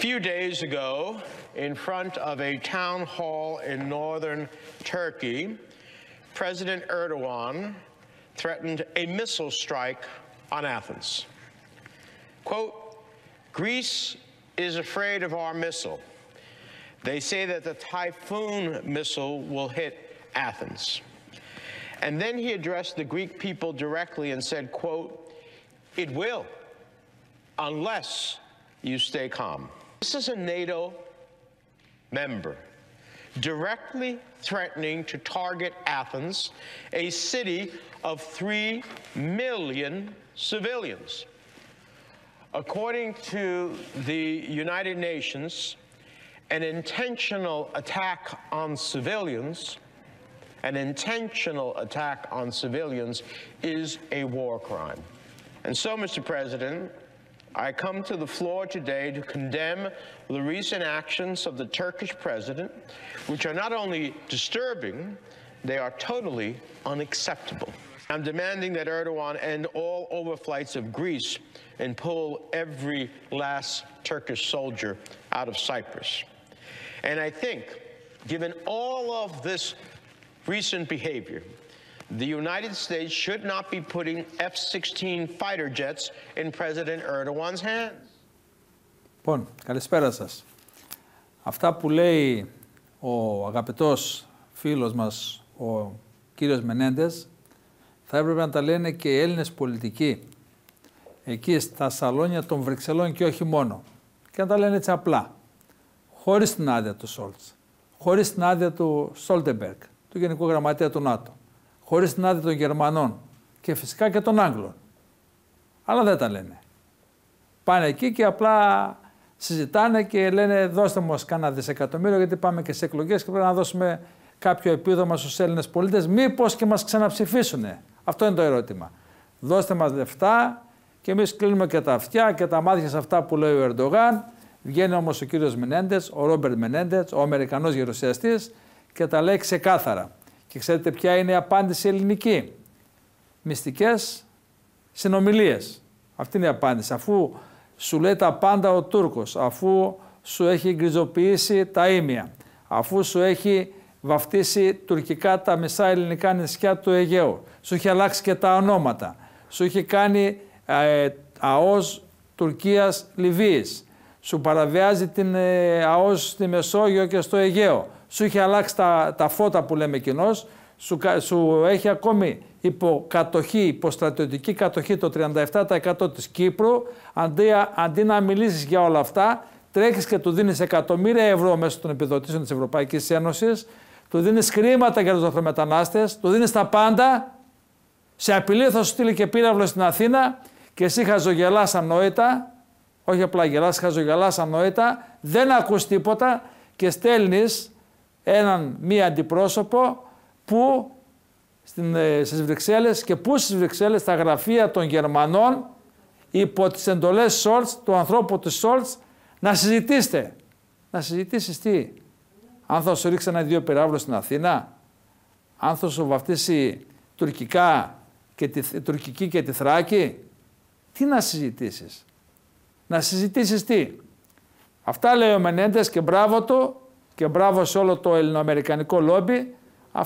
few days ago, in front of a town hall in northern Turkey, President Erdogan threatened a missile strike on Athens. Quote, "Greece is afraid of our missile. They say that the Typhoon missile will hit Athens." And then he addressed the Greek people directly and said, quote, "It will, unless you stay calm." This is a NATO member directly threatening to target Athens, a city of 3 million civilians. According to the United Nations, an intentional attack on civilians is a war crime. And so, Mr. President, I come to the floor today to condemn the recent actions of the Turkish president, which are not only disturbing, they are totally unacceptable. I'm demanding that Erdogan end all overflights of Greece and pull every last Turkish soldier out of Cyprus. And I think, given all of this recent behavior, the United States should not be putting F-16 fighter jets in President Erdogan's hands. Λοιπόν, καλησπέρα σας. Αυτά που λέει ο αγαπητός φίλος μας, ο κύριος Μενέντες, θα έπρεπε να τα λένε και οι Έλληνες πολιτικοί, εκεί στα σαλόνια των Βρυξελών και όχι μόνο. Και να τα λένε έτσι απλά, χωρίς την άδεια του Σόλτς, χωρίς την άδεια του Στόλτεμπεργκ, του Γενικού Γραμματέα του ΝΑΤΟ, χωρίς την άδεια των Γερμανών και φυσικά και των Άγγλων. Αλλά δεν τα λένε. Πάνε εκεί και απλά συζητάνε και λένε δώστε μας κάνα δισεκατομμύριο γιατί πάμε και σε εκλογές και πρέπει να δώσουμε κάποιο επίδομα στους Έλληνες πολίτες, μήπως και μας ξαναψηφίσουνε. Αυτό είναι το ερώτημα. Δώστε μας λεφτά και εμείς κλείνουμε και τα αυτιά και τα μάτια σε αυτά που λέει ο Ερντογάν. Βγαίνει όμως ο κύριος Μενέντες, ο Ρόμπερτ Μενέντες, ο Αμερικανός γερουσιαστής και τα λέει ξεκάθαρα. Και ξέρετε ποια είναι η απάντηση ελληνική? Μυστικές συνομιλίες. Αυτή είναι η απάντηση. Αφού σου λέει τα πάντα ο Τούρκος, αφού σου έχει γκριζοποιήσει τα ίμια, αφού σου έχει βαφτίσει τουρκικά τα μισά ελληνικά νησιά του Αιγαίου, σου έχει αλλάξει και τα ονόματα, σου έχει κάνει ΑΟΣ Τουρκίας Λιβύης, σου παραβιάζει την ΑΟΣ στη Μεσόγειο και στο Αιγαίο, σου έχει αλλάξει τα φώτα που λέμε κοινώς, σου έχει ακόμη υποκατοχή, υποστρατιωτική κατοχή το 37% της Κύπρου. Αντί να μιλήσεις για όλα αυτά, τρέχεις και του δίνεις εκατομμύρια ευρώ μέσω των επιδοτήσεων της Ευρωπαϊκής Ένωσης, του δίνεις χρήματα για τους λαθρομετανάστες, του δίνεις τα πάντα, σε απειλή θα σου στείλει και πύραυλο στην Αθήνα και εσύ χαζογελάς ανόητα, όχι απλά γελάς, χαζογελάς ανόητα, δεν ακούς τίποτα και στέλνεις μία αντιπρόσωπο που στις Βρυξέλλες και πού στις Βρυξέλλες, στα γραφεία των Γερμανών, υπό τις εντολές Σόλτς, του ανθρώπου του Σόλτς, να συζητήσετε. Να συζητήσεις τι? Αν θα σου ρίξει ένα-δύο πυράβλους στην Αθήνα, αν θα σου βαφτίσει τουρκική και τη Θράκη, τι να συζητήσεις? Να συζητήσεις τι? Αυτά λέει ο Μενέντες και μπράβο του και μπράβο σε όλο το ελληνοαμερικανικό λόμπι.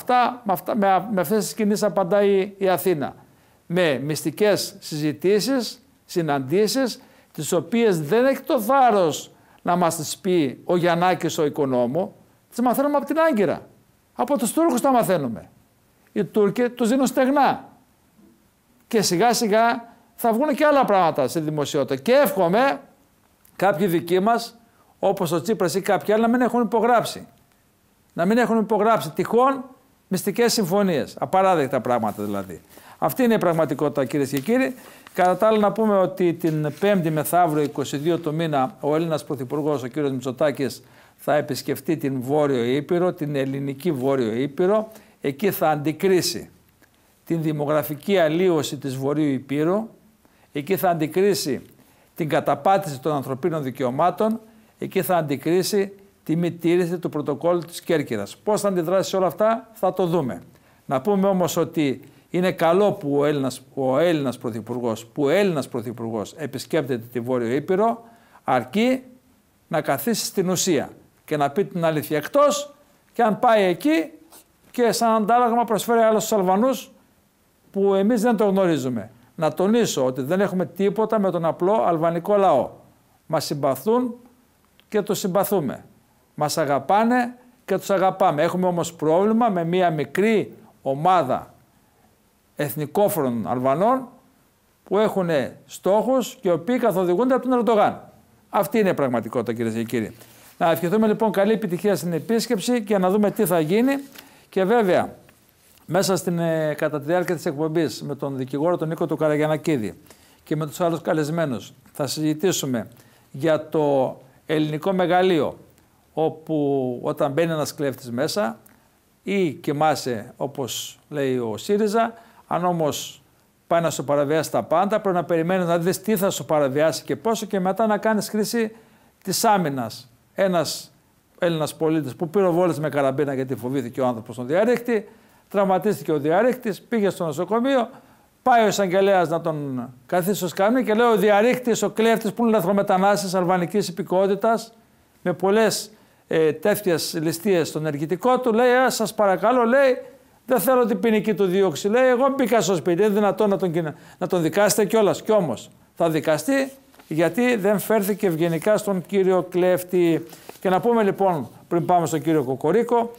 Με αυτές τις κινήσεις απαντάει η Αθήνα. Με μυστικές συζητήσεις, συναντήσεις, τις οποίες δεν έχει το θάρρος να μας τις πει ο Γιαννάκης ο Οικονόμου, τις μαθαίνουμε από την Άγκυρα. Από τους Τούρκους τα μαθαίνουμε. Οι Τούρκοι τους δίνουν στεγνά. Και σιγά σιγά θα βγουν και άλλα πράγματα στη δημοσιότητα. Και εύχομαι κάποιοι δικοί μας, όπως ο Τσίπρας ή κάποιοι άλλοι, να μην έχουν υπογράψει. Να μην έχουν υπογράψει τυχόν μυστικές συμφωνίες. Απαράδεκτα πράγματα δηλαδή. Αυτή είναι η πραγματικότητα, κυρίες και κύριοι. Κατά τα άλλα, να πούμε ότι την 5η μεθαύριο, 22 του μήνα, ο Έλληνας Πρωθυπουργός, ο κύριος Μητσοτάκης, θα επισκεφτεί την Βόρειο Ήπειρο, την ελληνική Βόρειο Ήπειρο. Εκεί θα αντικρίσει την δημογραφική αλλίωση της Βορείου Ήπειρου. Εκεί θα αντικρίσει την καταπάτηση των ανθρωπίνων δικαιωμάτων. Εκεί θα αντικρίσει τη μη τήρηση του πρωτοκόλλου της Κέρκυρας. Πώς θα αντιδράσει σε όλα αυτά θα το Να πούμε όμως ότι είναι καλό που ο Έλληνας Πρωθυπουργός επισκέπτεται τη Βόρειο Ήπειρο, αρκεί να καθίσει στην ουσία και να πει την αλήθεια. Εκτός και αν πάει εκεί και σαν αντάλλαγμα προσφέρει άλλο στους Αλβανούς που εμείς δεν το γνωρίζουμε. Να τονίσω ότι δεν έχουμε τίποτα με τον απλό αλβανικό λαό. Μας συμπαθούν και τους συμπαθούμε. Μας αγαπάνε και τους αγαπάμε. Έχουμε όμως πρόβλημα με μια μικρή ομάδα εθνικόφρονων Αλβανών που έχουν στόχους και οι οποίοι καθοδηγούνται από τον Ερντογάν. Αυτή είναι η πραγματικότητα, κυρίες και κύριοι. Να ευχηθούμε λοιπόν καλή επιτυχία στην επίσκεψη και να δούμε τι θα γίνει. Και βέβαια, μέσα κατά τη διάρκεια της εκπομπής με τον δικηγόρο τον Νίκο του Καραγιαννακίδη και με τους άλλους καλεσμένους θα συζητήσουμε για το ελληνικό μεγαλείο, όπου όταν μπαίνει ένας κλέφτης μέσα ή κοιμάσαι όπως λέει ο ΣΥΡΙΖΑ, αν όμως πάει να σου παραβιάσει τα πάντα, πρέπει να περιμένεις να δεις τι θα σου παραβιάσει και πόσο και μετά να κάνεις χρήση της άμυνας. Ένας Έλληνας πολίτης που πυροβόλησε με καραμπίνα γιατί φοβήθηκε ο άνθρωπος στον διαρρήκτη, τραυματίστηκε ο διαρρήκτης, πήγε στο νοσοκομείο, πάει ο εισαγγελέας να τον καθίσει στο σκαμνί και λέει ο διαρρήκτης, ο κλέφτης που είναι λαθρομετανάστης αλβανικής υπηκότητας, με πολλές τέτοιες ληστείες στον ενεργητικό του, λέει σας παρακαλώ, λέει δεν θέλω την ποινική του δίωξη, λέει εγώ μπήκα στο σπίτι, είναι δυνατόν να τον δικάσετε κιόλας. Κι όμως θα δικαστεί γιατί δεν φέρθηκε ευγενικά στον κύριο κλέφτη. Και να πούμε λοιπόν πριν πάμε στον κύριο Κοκορίκο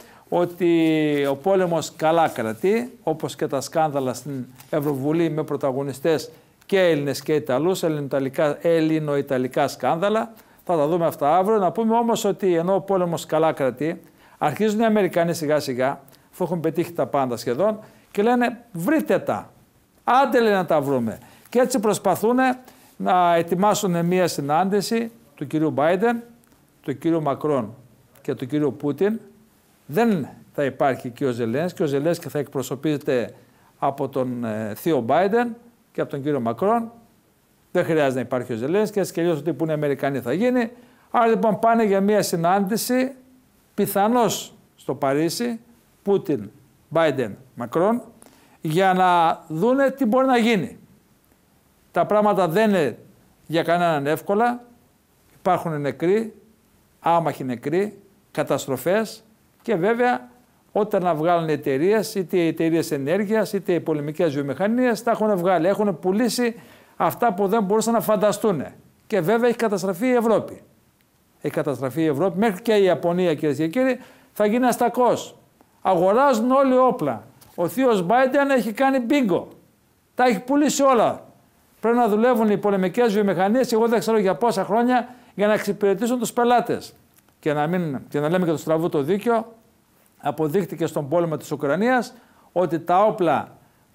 ότι ο πόλεμος καλά κρατεί, όπως και τα σκάνδαλα στην Ευρωβουλή με πρωταγωνιστές και Έλληνες και Ιταλούς, ελληνοϊταλικά σκάνδαλα. Θα τα δούμε αυτά αύριο. Να πούμε όμως ότι ενώ ο πόλεμος καλά κρατεί, αρχίζουν οι Αμερικανοί σιγά σιγά, αφού έχουν πετύχει τα πάντα σχεδόν, και λένε βρείτε τα, άντε λέει να τα βρούμε. Και έτσι προσπαθούν να ετοιμάσουν μια συνάντηση του κυρίου Μπάιντεν, του κυρίου Μακρόν και του κυρίου Πούτιν. Δεν θα υπάρχει και ο Ζελένσκι. Ο Ζελένσκι θα εκπροσωπείται από τον θείο Μπάιντεν και από τον κύριο Μακρόν. Δεν χρειάζεται να υπάρχει ο Ζελένσκι, έτσι και αλλιώς ότι που είναι Αμερικανοί θα γίνει. Άρα λοιπόν πάνε για μια συνάντηση, πιθανώς στο Παρίσι, Πούτιν, Μπάιντεν, Μακρόν, για να δούνε τι μπορεί να γίνει. Τα πράγματα δεν είναι για κανέναν εύκολα. Υπάρχουν νεκροί, άμαχοι νεκροί, καταστροφές και βέβαια όταν να βγάλουν οι εταιρείες, είτε οι εταιρείες ενέργειας, είτε οι πολεμικές βιομηχανίες, τα έχουν βγάλει. Έχουν πουλήσει αυτά που δεν μπορούσαν να φανταστούν. Και βέβαια έχει καταστραφεί η Ευρώπη. Έχει καταστραφεί η Ευρώπη, μέχρι και η Ιαπωνία, κυρίες και κύριοι, θα γίνει αστακός. Αγοράζουν όλοι όπλα. Ο θείος Μπάιντεν έχει κάνει μπίγκο. Τα έχει πουλήσει όλα. Πρέπει να δουλεύουν οι πολεμικές βιομηχανίες, εγώ δεν ξέρω για πόσα χρόνια, για να εξυπηρετήσουν τους πελάτες. Και να λέμε και το στραβού το δίκιο, αποδείχτηκε στον πόλεμο της Ουκρανίας ότι τα όπλα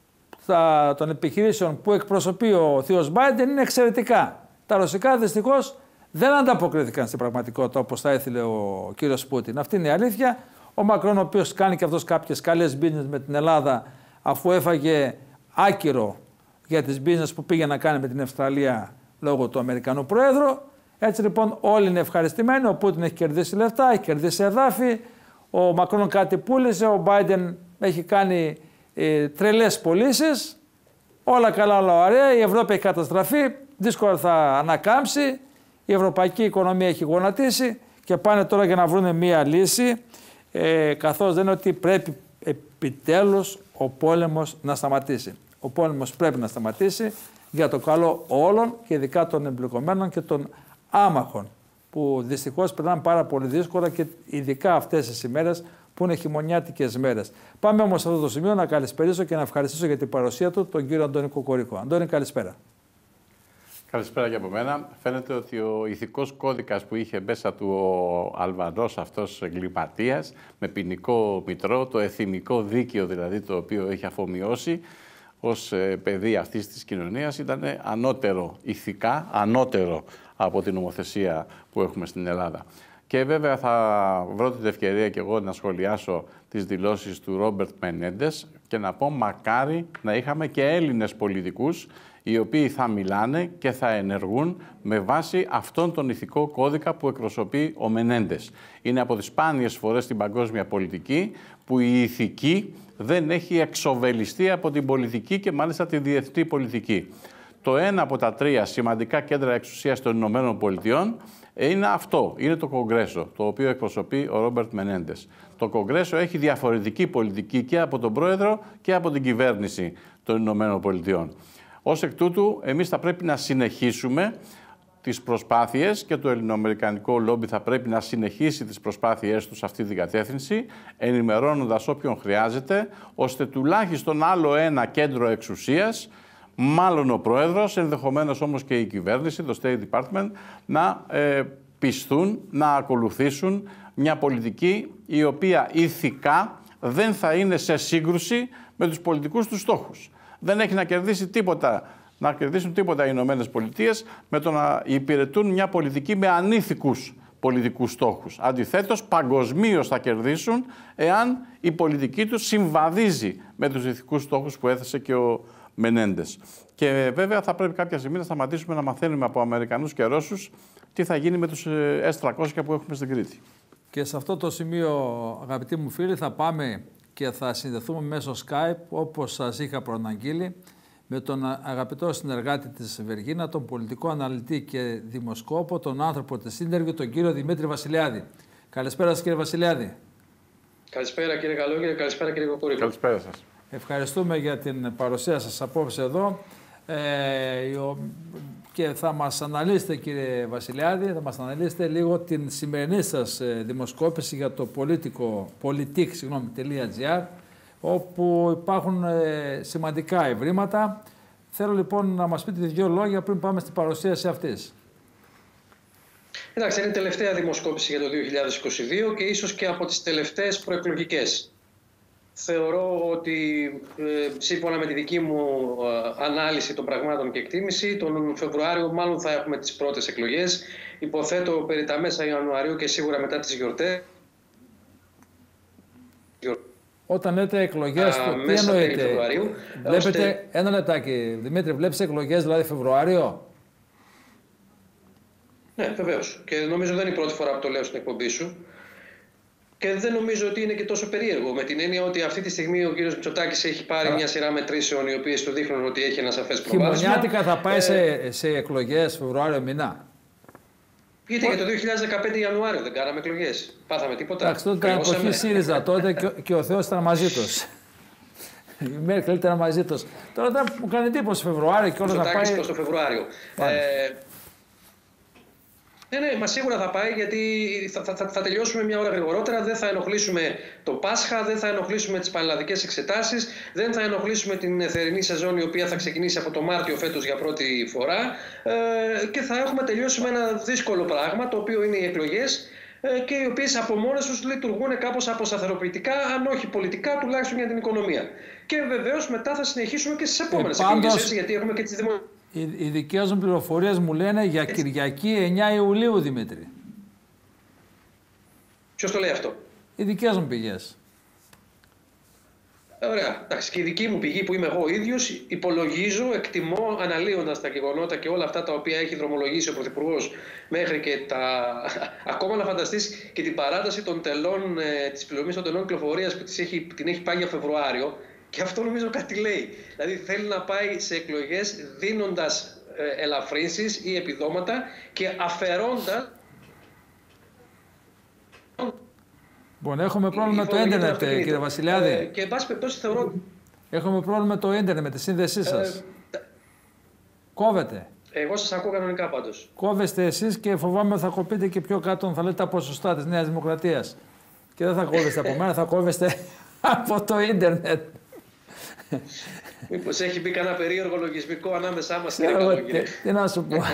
των επιχειρήσεων που εκπροσωπεί ο θείος Μπάιντεν είναι εξαιρετικά. Τα ρωσικά δυστυχώς δεν ανταποκρίθηκαν στην πραγματικότητα όπως θα ήθελε ο κύριος Πούτιν. Αυτή είναι η αλήθεια. Ο Μακρόν, ο οποίος κάνει και αυτός κάποιες καλές business με την Ελλάδα, αφού έφαγε άκυρο για τις business που πήγε να κάνει με την Αυστραλία λόγω του Αμερικανού Προέδρου. Έτσι λοιπόν όλοι είναι ευχαριστημένοι. Ο Πούτιν έχει κερδίσει λεφτά, έχει κερδίσει εδάφη. Ο Μακρόν κάτι πούλησε, ο Μπάιντεν έχει κάνει τρελές πωλήσεις. Όλα καλά, όλα ωραία. Η Ευρώπη έχει καταστραφεί, δύσκολα θα ανακάμψει. Η ευρωπαϊκή οικονομία έχει γονατίσει και πάνε τώρα για να βρουν μία λύση. Καθώς λένε ότι πρέπει επιτέλους ο πόλεμος να σταματήσει. Ο πόλεμος πρέπει να σταματήσει για το καλό όλων και ειδικά των εμπλεκομένων και των άμαχων που δυστυχώς περνάνε πάρα πολύ δύσκολα και ειδικά αυτές τις ημέρες που είναι χειμωνιάτικες μέρες. Πάμε όμως σε αυτό το σημείο να καλησπερίσω και να ευχαριστήσω για την παρουσία του τον κύριο Αντώνη Κοκορίκο. Αντώνη, καλησπέρα. Καλησπέρα και από μένα. Φαίνεται ότι ο ηθικός κώδικας που είχε μέσα του ο Αλβανός αυτός εγκληματίας με ποινικό μητρό, το εθιμικό δίκαιο δηλαδή το οποίο έχει αφομοιώσει ως παιδί αυτής της κοινωνίας ήταν ανώτερο ηθικά, ανώτερο από την νομοθεσία που έχουμε στην Ελλάδα. Και βέβαια θα βρω την ευκαιρία και εγώ να σχολιάσω τις δηλώσεις του Ρόμπερτ Μενέντες και να πω μακάρι να είχαμε και Έλληνες πολιτικούς οι οποίοι θα μιλάνε και θα ενεργούν με βάση αυτόν τον ηθικό κώδικα που εκπροσωπεί ο Μενέντες. Είναι από τις σπάνιες φορές στην παγκόσμια πολιτική που η ηθική δεν έχει εξοβελιστεί από την πολιτική και μάλιστα τη διεθνή πολιτική. Το ένα από τα τρία σημαντικά κέντρα εξουσίας των Ηνωμένων Πολιτειών Είναι αυτό, είναι το Κογκρέσο, το οποίο εκπροσωπεί ο Ρόμπερτ Μενέντες. Το Κογκρέσο έχει διαφορετική πολιτική και από τον Πρόεδρο και από την κυβέρνηση των Ηνωμένων Πολιτειών. Ως εκ τούτου, εμείς θα πρέπει να συνεχίσουμε τις προσπάθειες και το ελληνοαμερικανικό λόμπι θα πρέπει να συνεχίσει τις προσπάθειές του σε αυτή την κατεύθυνση, ενημερώνοντας όποιον χρειάζεται, ώστε τουλάχιστον άλλο ένα κέντρο εξουσίας, μάλλον ο Πρόεδρος, ενδεχομένως όμως και η κυβέρνηση, το State Department, να πιστούν, να ακολουθήσουν μια πολιτική η οποία ηθικά δεν θα είναι σε σύγκρουση με τους πολιτικούς τους στόχους. Δεν έχει να κερδίσουν τίποτα οι Ηνωμένες Πολιτείες με το να υπηρετούν μια πολιτική με ανήθικους πολιτικούς στόχους. Αντιθέτως, παγκοσμίως θα κερδίσουν εάν η πολιτική τους συμβαδίζει με τους ηθικούς στόχους που έθεσε και ο Μενέντες. Και βέβαια θα πρέπει κάποια στιγμή να σταματήσουμε να μαθαίνουμε από Αμερικανούς και Ρώσους τι θα γίνει με τους S-300 που έχουμε στην Κρήτη. Και σε αυτό το σημείο, αγαπητοί μου φίλοι, θα πάμε και θα συνδεθούμε μέσω Skype, όπως σας είχα προαναγγείλει, με τον αγαπητό συνεργάτη της Βεργίνα, τον πολιτικό αναλυτή και δημοσκόπο, τον άνθρωπο της Interview, τον κύριο Δημήτρη Βασιλιάδη. Καλησπέρα σας, κύριε Βασιλιάδη. Καλησπέρα κύριε Καλόγερε, καλησπέρα κύριε Κοκούρη. Καλησπέρα σας. Ευχαριστούμε για την παρουσία σας απόψε εδώ και θα μας αναλύσετε, κύριε Βασιλιάδη, θα μας αναλύσετε λίγο την σημερινή σας δημοσκόπηση για το politik.gr, όπου υπάρχουν σημαντικά ευρήματα. Θέλω λοιπόν να μας πείτε δύο λόγια πριν πάμε στην παρουσίαση αυτής. Εντάξει, είναι η τελευταία δημοσκόπηση για το 2022 και ίσως και από τις τελευταίες προεκλογικές. Θεωρώ ότι σύμφωνα με τη δική μου ανάλυση των πραγμάτων και εκτίμηση, τον Φεβρουάριο μάλλον θα έχουμε τις πρώτες εκλογές. Υποθέτω περί τα μέσα Ιανουαρίου και σίγουρα μετά τις γιορτές. Όταν λέτε εκλογές, τι εννοείτε? Βλέπετε, ένα λεπτάκι, Δημήτρη, βλέπεις εκλογές δηλαδή Φεβρουάριο? Ναι, βεβαίως. Και νομίζω δεν είναι η πρώτη φορά που το λέω στην εκπομπή σου. Και δεν νομίζω ότι είναι και τόσο περίεργο, με την έννοια ότι αυτή τη στιγμή ο κύριος Μητσοτάκης έχει πάρει μια σειρά μετρήσεων οι οποίες του δείχνουν ότι έχει ένα σαφές προβάδισμα. Χειμωνιάτικα θα πάει σε εκλογές Φεβρουάριο μήνα. Γιατί για το 2015 Ιανουάριο δεν κάναμε εκλογές. Πάθαμε τίποτα. Εντάξει, τότε ήταν εποχή ΣΥΡΙΖΑ τότε και ο Θεός ήταν μαζί τους. Η Μέρκελ ήταν μαζί τους. Τώρα μου κάνει εντύπωση Φεβρουάριο και όλα να πάει. Προς το Φεβρουάριο. Ναι, μα σίγουρα θα πάει, γιατί θα τελειώσουμε μια ώρα γρηγορότερα. Δεν θα ενοχλήσουμε το Πάσχα, δεν θα ενοχλήσουμε τις πανελλαδικές εξετάσεις, δεν θα ενοχλήσουμε την θερινή σεζόν η οποία θα ξεκινήσει από το Μάρτιο φέτος για πρώτη φορά και θα έχουμε τελειώσει με ένα δύσκολο πράγμα, το οποίο είναι οι εκλογές και οι οποίες από μόνες τους λειτουργούν κάπως αποσταθεροποιητικά, αν όχι πολιτικά, τουλάχιστον για την οικονομία. Και βεβαίως μετά θα συνεχίσουμε και στις επόμενες εκλογές, γιατί έχουμε και τις δημοτικές. Οι δικές μου πληροφορίες μου λένε για Κυριακή 9 Ιουλίου, Δημήτρη. Ποιος το λέει αυτό? Οι δικές μου πηγές. Ωραία. Εντάξει, και η δική μου πηγή που είμαι εγώ ίδιος, υπολογίζω, εκτιμώ, αναλύοντας τα γεγονότα και όλα αυτά τα οποία έχει δρομολογήσει ο Πρωθυπουργός μέχρι και τα. Ακόμα να φανταστείς και την παράταση των τελών, της πληρωμής των τελών κυκλοφορίας που την έχει πάει για Φεβρουάριο. Και αυτό νομίζω κάτι λέει. Δηλαδή θέλει να πάει σε εκλογές δίνοντας ελαφρύνσεις ή επιδόματα και αφαιρώντας. Λοιπόν, έχουμε πρόβλημα με το ίντερνετ, κύριε Βασιλιάδη. Και εν πάση περιπτώσει θεωρώ. Έχουμε πρόβλημα με το ίντερνετ, με τη σύνδεσή σας. Κόβεται. Εγώ σας ακούω κανονικά πάντως. Κόβεστε εσείς και φοβάμαι θα κοπείτε και πιο κάτω, θα λέτε τα ποσοστά της Νέας Δημοκρατίας. Και δεν θα κόβεστε από μένα, θα κόβεστε από το ίντερνετ. Μήπως έχει μπει κανένα περίεργο λογισμικό ανάμεσά μας, κύριε Καλόγερε? Τι να σου πω.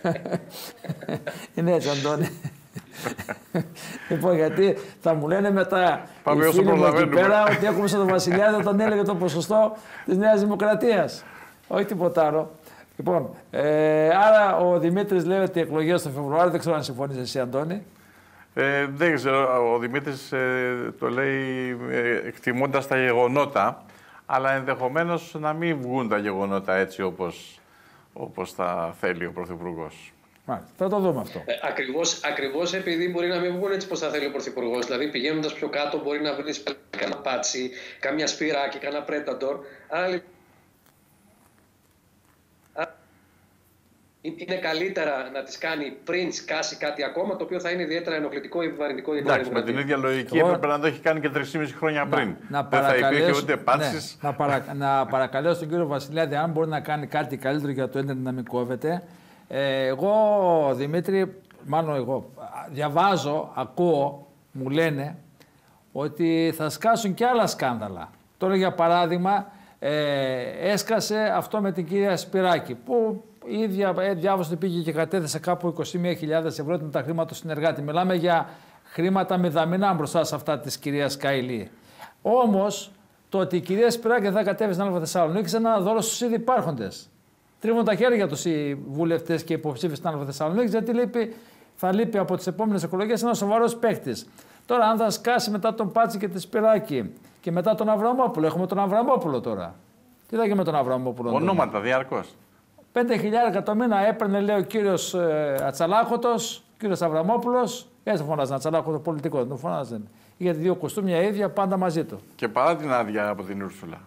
Είναι έτσι, Αντώνη. Λοιπόν, γιατί θα μου λένε μετά οι φίλοι μου εκεί πέρα ότι έχουμε στον Βασιλιάδη όταν έλεγε το ποσοστό της Νέας Δημοκρατίας. Όχι τίποτα άλλο. Λοιπόν, άρα ο Δημήτρης λέει ότι οι εκλογές το Φεβρουάριο, δεν ξέρω αν συμφωνείς εσύ, Αντώνη. Δεν ξέρω, ο Δημήτρης το λέει εκτιμώντας τα γεγονότα, αλλά ενδεχομένως να μην βγουν τα γεγονότα έτσι όπως θα θέλει ο Πρωθυπουργός. Θα το δούμε αυτό. Ακριβώς επειδή μπορεί να μην βγουν έτσι πως θα θέλει ο Πρωθυπουργός. Δηλαδή πηγαίνοντας πιο κάτω μπορεί να βρει κανένα πάτσι, καμιά σπυράκι, κανένα πρέταντορ. Άρα είναι καλύτερα να τις κάνει πριν σκάσει κάτι ακόμα, το οποίο θα είναι ιδιαίτερα ενοχλητικό ή επιβαρυντικό για την Εντάξει, με την ίδια λογική έπρεπε να το έχει κάνει και 3,5 χρόνια πριν. Δεν θα υπήρχε ούτε πάτσεις. Να παρακαλέσω τον κύριο Βασιλιάδη, αν μπορεί να κάνει κάτι καλύτερο για το ίντερνετ να μην κόβεται. Εγώ, Δημήτρη, μάλλον εγώ, διαβάζω, ακούω, μου λένε ότι θα σκάσουν και άλλα σκάνδαλα. Τώρα, για παράδειγμα, έσκασε αυτό με την κυρία Σπυράκη, που η ίδια διάβασε ότι πήγε και κατέθεσε κάπου 21.000 ευρώ με τα χρήματα του συνεργάτη. Μιλάμε για χρήματα μηδαμινά μπροστά σε αυτά της κυρίας Καηλή. Όμως, το ότι η κυρία Σπυράκη δεν κατέβησε στην Α' είναι ένα δώρο στους ήδη υπάρχοντες. Τρίβουν τα χέρια τους οι βουλευτές και οι υποψήφοι στην Α' γιατί θα λείπει από τις επόμενες εκλογές ένας σοβαρός παίκτης. Τώρα, αν θα σκάσει μετά τον Πάτσι και τη Σπυράκη και μετά τον Αβραμόπουλο, έχουμε τον Αβραμόπουλο τώρα. Τι θα γίνει με τον Αβραμόπουλο? Ονόματα διαρκώς. 5.000 το μήνα έπαιρνε, λέει ο κύριος Ατσαλάκωτος, ο κύριος Αβραμόπουλος. Έτσι φωνάζει Ατσαλάκωτο πολιτικό, δεν τον φωνάζει. Γιατί δύο κοστούμια ίδια πάντα μαζί του. Και παρά την άδεια από την Ούρσουλα.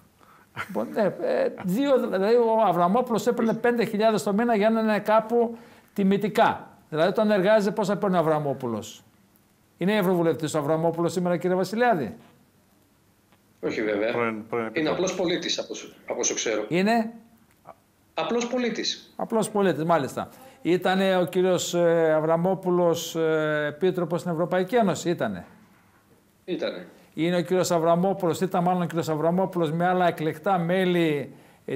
Δηλαδή ο Αβραμόπουλος έπαιρνε 5.000 το μήνα για να είναι κάπου τιμητικά. Δηλαδή όταν εργάζεται, πόσα παίρνει ο Αβραμόπουλος? Είναι ευρωβουλευτής ο Αβραμόπουλος σήμερα, κύριε Βασιλιάδη? Όχι βέβαια. Είναι απλός πολίτης από όσο ξέρω. Είναι απλός πολίτης. Απλός πολίτης, μάλιστα. Ήτανε ο κύριος Αβραμόπουλος επίτροπος στην Ευρωπαϊκή Ένωση, ήτανε. Είναι ο κύριος Αβραμόπουλος, ήταν μάλλον ο κύριος Αβραμόπουλος με άλλα εκλεκτά μέλη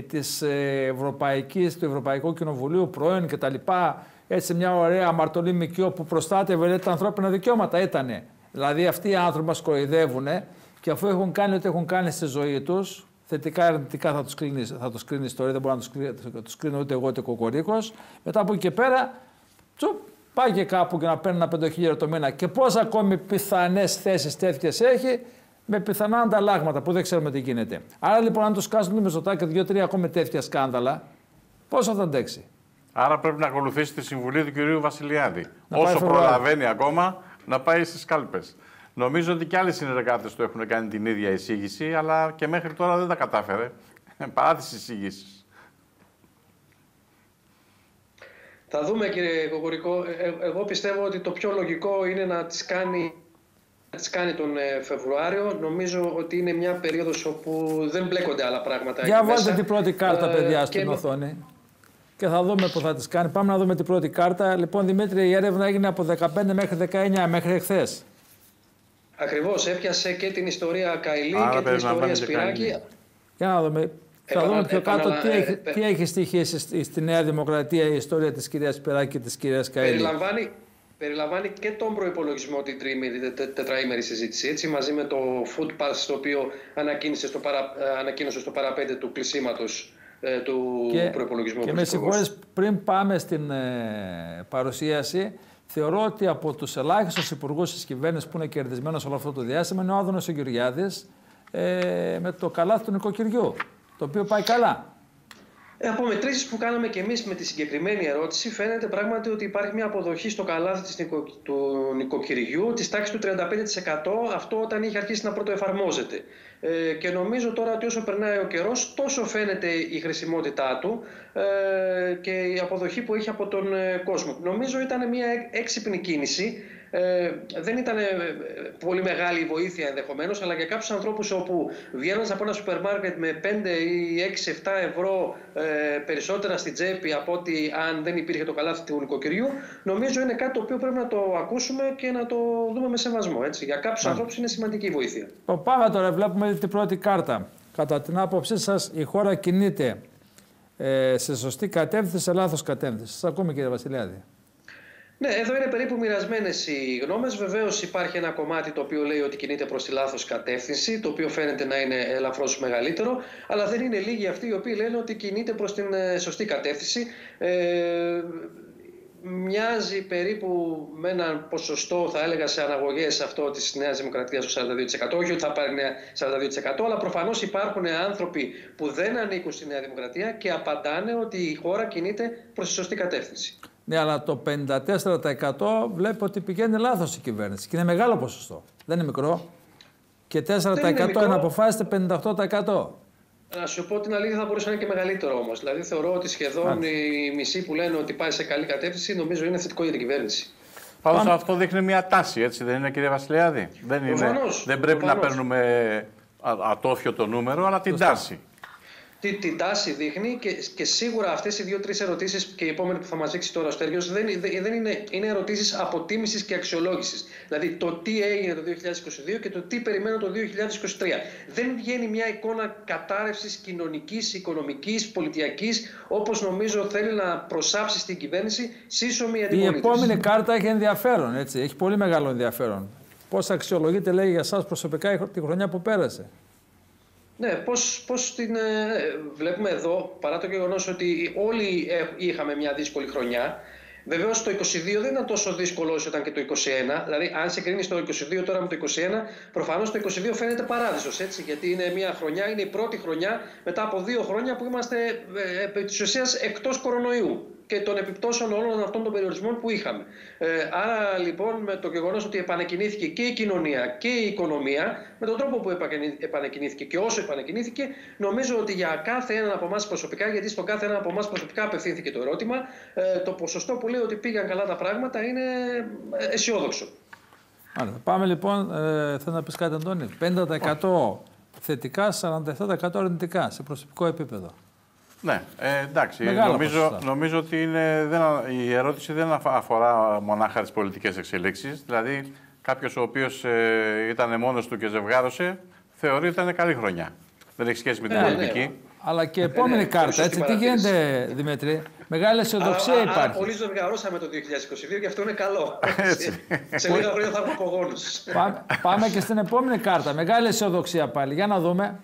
του Ευρωπαϊκού Κοινοβουλίου, πρώην κτλ. Έτσι μια ωραία αμαρτωλή μικιό που προστάτευε τα ανθρώπινα δικαιώματα ήτανε. Δηλαδή αυτοί οι άνθρωποι μας κοροϊδεύουν και αφού έχουν κάνει ό,τι έχουν κάνει στη ζωή τους, θετικά ή αρνητικά θα τους κρίνει η ιστορία, δεν μπορεί να τους κρίνω ούτε εγώ ούτε κοκορίκος. Μετά από εκεί και πέρα, πάει και κάπου και να παίρνει ένα 5.000 το μήνα. Και πώς ακόμη πιθανές θέσεις τέτοιες έχει, με πιθανά ανταλλάγματα που δεν ξέρουμε τι γίνεται. Άρα λοιπόν, αν τους κάσουν με Μητσοτάκη 2-3 ακόμη τέτοια σκάνδαλα, πόσο θα αντέξει? Άρα πρέπει να ακολουθήσει τη συμβουλή του κυρίου Βασιλιάδη. Όσο προλαβαίνει ακόμα, να πάει στις κάλπες. Νομίζω ότι και άλλοι συνεργάτες του έχουν κάνει την ίδια εισήγηση, αλλά και μέχρι τώρα δεν τα κατάφερε. Παρά τις εισηγήσεις. Θα δούμε, κύριε Κοκορικό. Εγώ πιστεύω ότι το πιο λογικό είναι να τις κάνει τον Φεβρουάριο. Νομίζω ότι είναι μια περίοδος όπου δεν μπλέκονται άλλα πράγματα. Για βάλτε την πρώτη κάρτα, παιδιά, στην οθόνη. Και θα δούμε που θα τις κάνει. Πάμε να δούμε την πρώτη κάρτα. Λοιπόν, Δημήτρη, η έρευνα έγινε από 15 μέχρι 19, μέχρι εχθές. Ακριβώς, έπιασε και την ιστορία Καηλή και την ιστορία Σπυράκη. Για να δούμε. Θα δούμε πιο κάτω τι έχει στοιχήσει στη Νέα Δημοκρατία η ιστορία της κυρίας Σπυράκη και της κυρίας Καηλή. Περιλαμβάνει και τον προϋπολογισμό την τετραήμερη συζήτηση, έτσι, μαζί με το Food Pass, το οποίο ανακοίνωσε στο παραπέντε του κλεισίματος του προϋπολογισμού. Και με συγχωρείς, πριν πάμε στην παρουσίαση, θεωρώ ότι από τους ελάχιστους υπουργούς της κυβέρνησης που είναι κερδισμένος όλο αυτό το διάστημα είναι ο Άδωνος ο Γεωργιάδης με το καλάθι του νοικοκυριού, το οποίο πάει καλά. Από μετρήσεις που κάναμε και εμείς με τη συγκεκριμένη ερώτηση, φαίνεται πράγματι ότι υπάρχει μια αποδοχή στο καλάθι του νοικοκυριού της τάξης του 35%, αυτό όταν είχε αρχίσει να πρωτοεφαρμόζεται. Και νομίζω τώρα ότι όσο περνάει ο καιρός, τόσο φαίνεται η χρησιμότητά του και η αποδοχή που έχει από τον κόσμο. Νομίζω ήταν μια έξυπνη κίνηση. Δεν ήταν πολύ μεγάλη η βοήθεια ενδεχομένως, αλλά για κάποιους ανθρώπους όπου βγαίνοντας από ένα σούπερ μάρκετ με 5 ή 6-7 ευρώ περισσότερα στην τσέπη από ότι αν δεν υπήρχε το καλάθι του νοικοκυριού, νομίζω είναι κάτι το οποίο πρέπει να το ακούσουμε και να το δούμε με σεβασμό. Έτσι. Για κάποιους ανθρώπους είναι σημαντική η βοήθεια. Πάμε τώρα, βλέπουμε την πρώτη κάρτα. Κατά την άποψή σας, η χώρα κινείται σε σωστή κατεύθυνση, σε λάθος κατεύθυνση? Σας ακούμε, κύριε Βασιλιάδη. Ναι, εδώ είναι περίπου μοιρασμένες οι γνώμες. Βεβαίως υπάρχει ένα κομμάτι το οποίο λέει ότι κινείται προς τη λάθος κατεύθυνση, το οποίο φαίνεται να είναι ελαφρώς μεγαλύτερο, αλλά δεν είναι λίγοι αυτοί οι οποίοι λένε ότι κινείται προς την σωστή κατεύθυνση. Μοιάζει περίπου με έναν ποσοστό, θα έλεγα, σε αναγωγές αυτό της Νέας Δημοκρατίας στο 42%. Όχι ότι θα πάρει 42%, αλλά προφανώς υπάρχουν άνθρωποι που δεν ανήκουν στη Νέα Δημοκρατία και απαντάνε ότι η χώρα κινείται προς τη σωστή κατεύθυνση. Ναι, αλλά το 54% βλέπω ότι πηγαίνει λάθος η κυβέρνηση. Και είναι μεγάλο ποσοστό. Δεν είναι μικρό. Και 4% είναι αποφάσιστε 58%. Να σου πω την αλήθεια, θα μπορούσε να είναι και μεγαλύτερο όμως. Δηλαδή, θεωρώ ότι σχεδόν οι μισοί που λένε ότι πάει σε καλή κατεύθυνση, νομίζω είναι θετικό για την κυβέρνηση. Πάντως αυτό δείχνει μια τάση, έτσι δεν είναι, κύριε Βασιλιάδη? Δεν πρέπει να παίρνουμε ατόφιο το νούμερο, αλλά την τάση. Την τάση δείχνει και σίγουρα αυτές οι 2-3 ερωτήσεις και η επόμενη που θα μας δείξει τώρα ο Στέργιος δεν είναι ερωτήσεις αποτίμησης και αξιολόγησης. Δηλαδή το τι έγινε το 2022 και το τι περιμένω το 2023. Δεν βγαίνει μια εικόνα κατάρρευσης κοινωνικής, οικονομικής, πολιτιακής, όπως νομίζω θέλει να προσάψει στην κυβέρνηση σύσσωμη αντιπολίτευση. Η επόμενη κάρτα έχει ενδιαφέρον, έτσι. Έχει πολύ μεγάλο ενδιαφέρον. Πώς αξιολογείτε, λέει, για εσάς προσωπικά τη χρονιά που πέρασε? Ναι, πώς την βλέπουμε εδώ, παρά το γεγονός ότι όλοι είχαμε μια δύσκολη χρονιά. Βεβαίως το 22 δεν ήταν τόσο δύσκολο όσο ήταν και το 21. Δηλαδή, αν συγκρίνεις το 22 τώρα με το 21, προφανώς το 22 φαίνεται παράδεισος, έτσι. Γιατί είναι μια χρονιά, είναι η πρώτη χρονιά μετά από 2 χρόνια που είμαστε επί της ουσίας εκτός κορονοϊού και των επιπτώσεων όλων αυτών των περιορισμών που είχαμε. Άρα λοιπόν, με το γεγονός ότι επανεκκινήθηκε και η κοινωνία και η οικονομία, με τον τρόπο που επανεκκινήθηκε και όσο επανεκκινήθηκε, νομίζω ότι για κάθε έναν από εμάς προσωπικά, γιατί στον κάθε έναν από εμάς προσωπικά απευθύνθηκε το ερώτημα, το ποσοστό που λέει ότι πήγαν καλά τα πράγματα είναι αισιόδοξο. Άρα, πάμε λοιπόν, θέλω να πεις κάτι, Αντώνη. 50% θετικά, 47% αρνητικά σε προσωπικό επίπεδο. Ναι, εντάξει. Νομίζω ότι η ερώτηση δεν αφορά μονάχα τις πολιτικές εξελίξεις. Δηλαδή, κάποιος ο οποίος ήταν μόνος του και ζευγάρωσε, θεωρεί ότι ήταν καλή χρονιά. Δεν έχει σχέση με την πολιτική. Ναι. Αλλά και επόμενη κάρτα, έτσι. Τι γίνεται, Δημήτρη? Μεγάλη αισιοδοξία υπάρχει. Άρα πολύ ζευγαρώσαμε το 2022 και αυτό είναι καλό. Σε λίγα χρόνια θα έχουμε απογόνους. Πάμε και στην επόμενη κάρτα. Μεγάλη αισιοδοξία πάλι. Για να δούμε.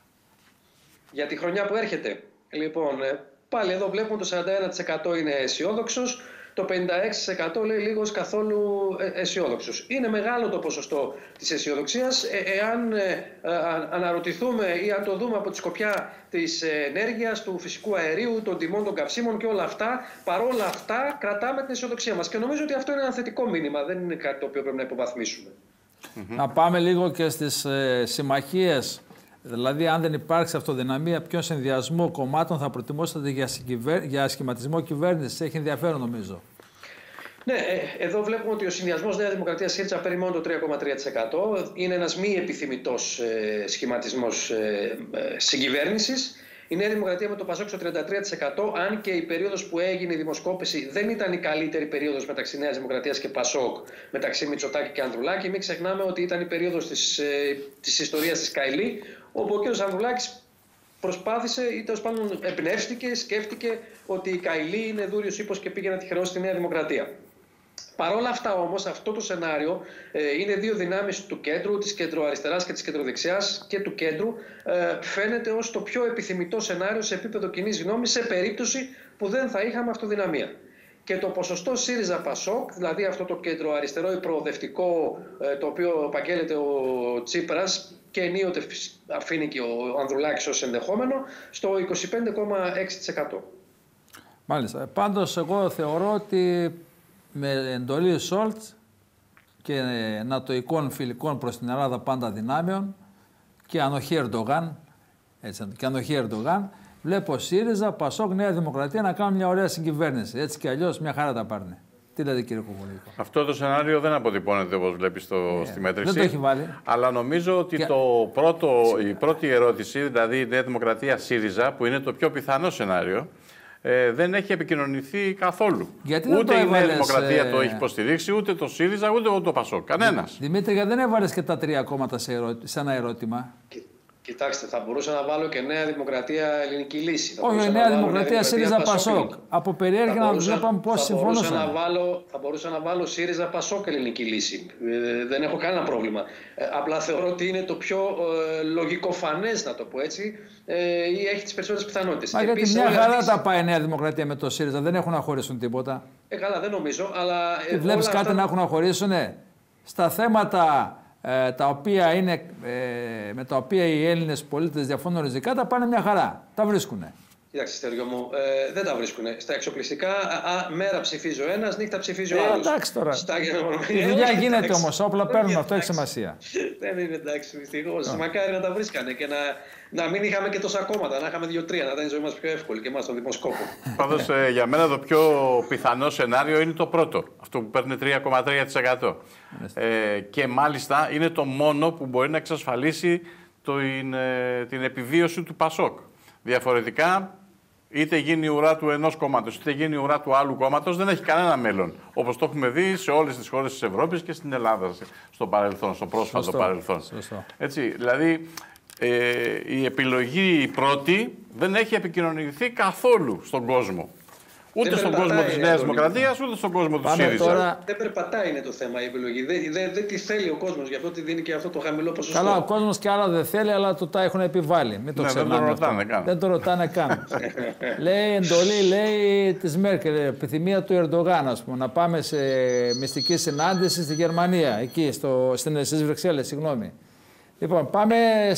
Για τη χρονιά που έρχεται. Λοιπόν, πάλι εδώ βλέπουμε το 41% είναι αισιόδοξος, το 56% λέει λίγος καθόλου αισιόδοξος. Είναι μεγάλο το ποσοστό της αισιοδοξίας. Εάν αναρωτηθούμε ή αν το δούμε από τη σκοπιά της ενέργειας, του φυσικού αερίου, των τιμών των καυσίμων και όλα αυτά, παρόλα αυτά κρατάμε την αισιοδοξία μας. Και νομίζω ότι αυτό είναι ένα θετικό μήνυμα, δεν είναι κάτι το οποίο πρέπει να υποβαθμίσουμε. Να πάμε λίγο και στις συμμαχίες. Δηλαδή, αν δεν υπάρξει αυτοδυναμία, ποιον συνδυασμό κομμάτων θα προτιμούσατε για σχηματισμό κυβέρνησης? Έχει ενδιαφέρον, νομίζω. Ναι, εδώ βλέπουμε ότι ο συνδυασμός Νέα Δημοκρατία ΣΥΡΙΖΑ παίρνει μόνο το 3,3%. Είναι ένας μη επιθυμητός σχηματισμός συγκυβέρνησης. Η Νέα Δημοκρατία με το ΠΑΣΟΚ στο 33%, αν και η περίοδος που έγινε η δημοσκόπηση δεν ήταν η καλύτερη περίοδος μεταξύ Νέας Δημοκρατίας και ΠΑΣΟΚ, μεταξύ Μητσοτάκη και Ανδρουλάκη. Μην ξεχνάμε ότι ήταν η περίοδος της ιστορίας της Καηλή, όπου ο κ. Ανδρουλάκης προσπάθησε ή τέλος πάντων εμπνεύστηκε, σκέφτηκε ότι η Καηλή είναι δούριος ύπος και πήγε να τη χρεώσει τη Νέα Δημοκρατία. Παρ' όλα αυτά όμως, αυτό το σενάριο είναι δύο δυνάμεις του κέντρου, της κεντροαριστεράς και της κεντροδεξιάς και του κέντρου, φαίνεται ως το πιο επιθυμητό σενάριο σε επίπεδο κοινής γνώμης σε περίπτωση που δεν θα είχαμε αυτοδυναμία. Και το ποσοστό ΣΥΡΙΖΑ-ΠΑΣΟΚ, δηλαδή αυτό το κεντροαριστερό ή προοδευτικό το οποίο επαγγέλλεται ο Τσίπρας και ενίοτε αφήνει και ο Ανδρουλάκης ως ενδεχόμενο, στο 25,6%. Μάλιστα. Πάντως εγώ θεωρώ ότι με εντολή Σόλτς και νατοικών φιλικών προς την Ελλάδα πάντα δυνάμεων και ανοχή Ερντογάν, βλέπω ΣΥΡΙΖΑ, ΠΑΣΟΚ, Νέα Δημοκρατία να κάνουν μια ωραία συγκυβέρνηση. Έτσι κι αλλιώς μια χαρά τα πάρουν. Τι λέτε, κύριε Κουβουλίκο? Αυτό το σενάριο δεν αποτυπώνεται όπως βλέπεις στη μέτρηση. Δεν το έχει βάλει. Αλλά νομίζω ότι η πρώτη ερώτηση, δηλαδή η Νέα Δημοκρατία ΣΥΡΙΖΑ, που είναι το πιο πιθανό σενάριο, δεν έχει επικοινωνηθεί καθόλου. Γιατί ούτε η Νέα έβαλες, Δημοκρατία το έχει υποστηρίξει, ούτε το ΣΥΡΙΖΑ, ούτε το ΠΑΣΟΚ. Κανένας. Δημήτρη, γιατί δεν έβαλες και τα τρία κόμματα σε ένα ερώτημα? Κοιτάξτε, θα μπορούσα να βάλω και Νέα Δημοκρατία Ελληνική Λύση. Όχι, η Νέα Δημοκρατία ΣΥΡΙΖΑ ΠΑΣΟΚ. Από περιέργεια να βλέπαμε πώς συμφωνούσαν. Θα μπορούσα να βάλω ΣΥΡΙΖΑ ΠΑΣΟΚ Ελληνική Λύση. Δεν έχω κανένα πρόβλημα. Απλά θεωρώ ότι είναι το πιο λογικοφανές, να το πω έτσι, ή έχει τις περισσότερες πιθανότητες. Μα γιατί μια χαρά τα πάει η Νέα Δημοκρατία με το ΣΥΡΙΖΑ, δεν έχουν να χωρίσουν τίποτα. Καλά, δεν νομίζω. Αλλά βλέπεις κάτι αυτά να έχουν να χωρίσουν στα θέματα τα οποία είναι, με τα οποία οι Έλληνες πολίτες διαφωνούν ριζικά, τα πάνε μια χαρά. Τα βρίσκουνε. Κοίταξε, Στέργιο μου, δεν τα βρίσκουν. Στα εξοπλιστικά, μέρα ψηφίζει ο ένας, νύχτα ψηφίζει ο άλλος. Εντάξει τώρα. Η δουλειά γίνεται όμως, όπλα παίρνουν, αυτό έχει σημασία. Δεν είναι εντάξει, δυστυχώς. Μακάρι να τα βρίσκανε και να μην είχαμε και τόσα κόμματα, να είχαμε 2-3, να ήταν η ζωή μας πιο εύκολη και εμάς τον δημοσκόπο. Πάντως, για μένα το πιο πιθανό σενάριο είναι το πρώτο, αυτό που παίρνει 3,3%. Και μάλιστα είναι το μόνο που μπορεί να εξασφαλίσει την επιβίωση του ΠΑΣΟΚ. Διαφορετικά, είτε γίνει η ουρά του ενός κόμματος, είτε γίνει η ουρά του άλλου κόμματος, δεν έχει κανένα μέλλον. Όπως το έχουμε δει σε όλες τις χώρες της Ευρώπης και στην Ελλάδα στο παρελθόν, στο πρόσφατο παρελθόν. Έτσι, δηλαδή, η επιλογή η πρώτη δεν έχει επικοινωνηθεί καθόλου στον κόσμο. Ούτε στον κόσμο της Νέας Δημοκρατίας, ούτε στον κόσμο του ΣΥΡΙΖΑ. Τώρα... Δεν περπατάει είναι το θέμα η επιλογή. Δεν τη θέλει ο κόσμος, γι' αυτό τη δίνει και αυτό το χαμηλό ποσοστό. Καλά, ο κόσμος και άλλα δεν θέλει, αλλά το τα έχουν επιβάλει. Μην το ξεχνάμε. Δεν το ρωτάνε καν. Δεν το ρωτάνε καν. Λέει εντολή, λέει της Μέρκελ, επιθυμία του Ερντογάν, ας πούμε, να πάμε σε μυστική συνάντηση στη Γερμανία, εκεί, στις Βρυξέλλες, συγγνώμη. Λοιπόν, πάμε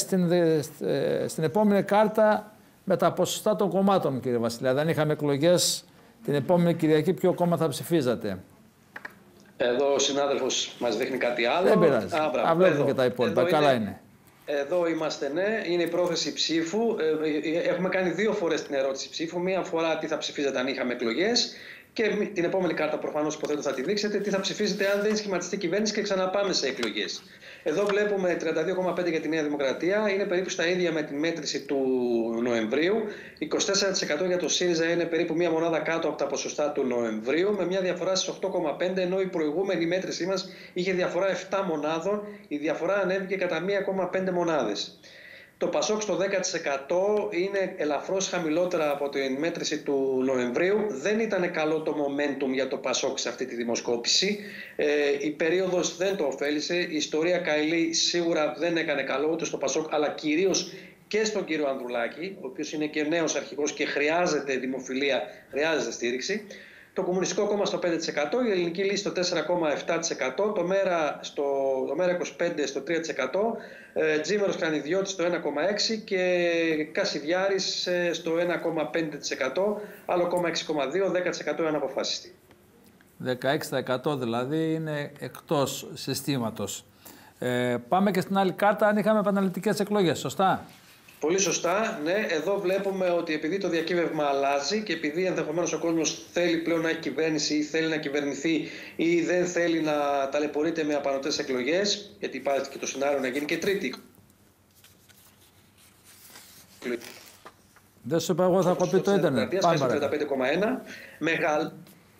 στην επόμενη κάρτα με τα ποσοστά των κομμάτων, κύριε Βασιλιά. Δεν είχαμε εκλογές την επόμενη Κυριακή, ποιο κόμμα θα ψηφίζατε? Εδώ ο συνάδελφος μας δείχνει κάτι άλλο. Δεν πειράζει. Βλέπουμε και τα υπόλοιπα. Καλά είναι. Εδώ είμαστε, ναι. Είναι η πρόθεση ψήφου. Έχουμε κάνει 2 φορές την ερώτηση ψήφου. Μία φορά τι θα ψηφίζετε αν είχαμε εκλογές. Και την επόμενη κάρτα προφανώς υποθέτω θα τη δείξετε. Τι θα ψηφίζετε αν δεν σχηματιστεί κυβέρνηση και ξαναπάμε σε εκλογές. Εδώ βλέπουμε 32,5 για τη Νέα Δημοκρατία. Είναι περίπου στα ίδια με τη μέτρηση του Νοεμβρίου. 24% για το ΣΥΡΙΖΑ είναι περίπου μία μονάδα κάτω από τα ποσοστά του Νοεμβρίου. Με μια διαφορά στις 8,5, ενώ η προηγούμενη μέτρησή μας είχε διαφορά 7 μονάδων. Η διαφορά ανέβηκε κατά 1,5 μονάδες. Το ΠΑΣΟΚ στο 10% είναι ελαφρώς χαμηλότερα από την μέτρηση του Νοεμβρίου. Δεν ήταν καλό το momentum για το ΠΑΣΟΚ σε αυτή τη δημοσκόπηση. Η περίοδος δεν το ωφέλησε. Η ιστορία Καηλή σίγουρα δεν έκανε καλό ούτε στο ΠΑΣΟΚ, αλλά κυρίως και στον κύριο Ανδρουλάκη, ο οποίος είναι και νέος αρχηγός και χρειάζεται δημοφιλία, χρειάζεται στήριξη. Το Κομμουνιστικό Κόμμα στο 5%, η Ελληνική Λύση στο 4,7%, το ΜΕΡΑ 25% στο 3%, Τζίμερος Κρανιδιώτης στο 1,6% και Κασιδιάρης στο 1,5%, άλλο κόμμα 6,2%, 10% αναποφάσιστη. 16% δηλαδή είναι εκτός συστήματος. Πάμε και στην άλλη κάρτα, αν είχαμε επαναληπτικές εκλογές, σωστά? Πολύ σωστά, ναι. Εδώ βλέπουμε ότι επειδή το διακύβευμα αλλάζει και επειδή ενδεχομένως ο κόσμος θέλει πλέον να έχει κυβέρνηση ή θέλει να κυβερνηθεί ή δεν θέλει να ταλαιπωρείται με απανωτές εκλογές, γιατί υπάρχει και το σενάριο να γίνει και τρίτη. Δεν σου είπα εγώ θα κοπεί το ίντερνετ. Πάμε στο 35,1. Μεγάλο.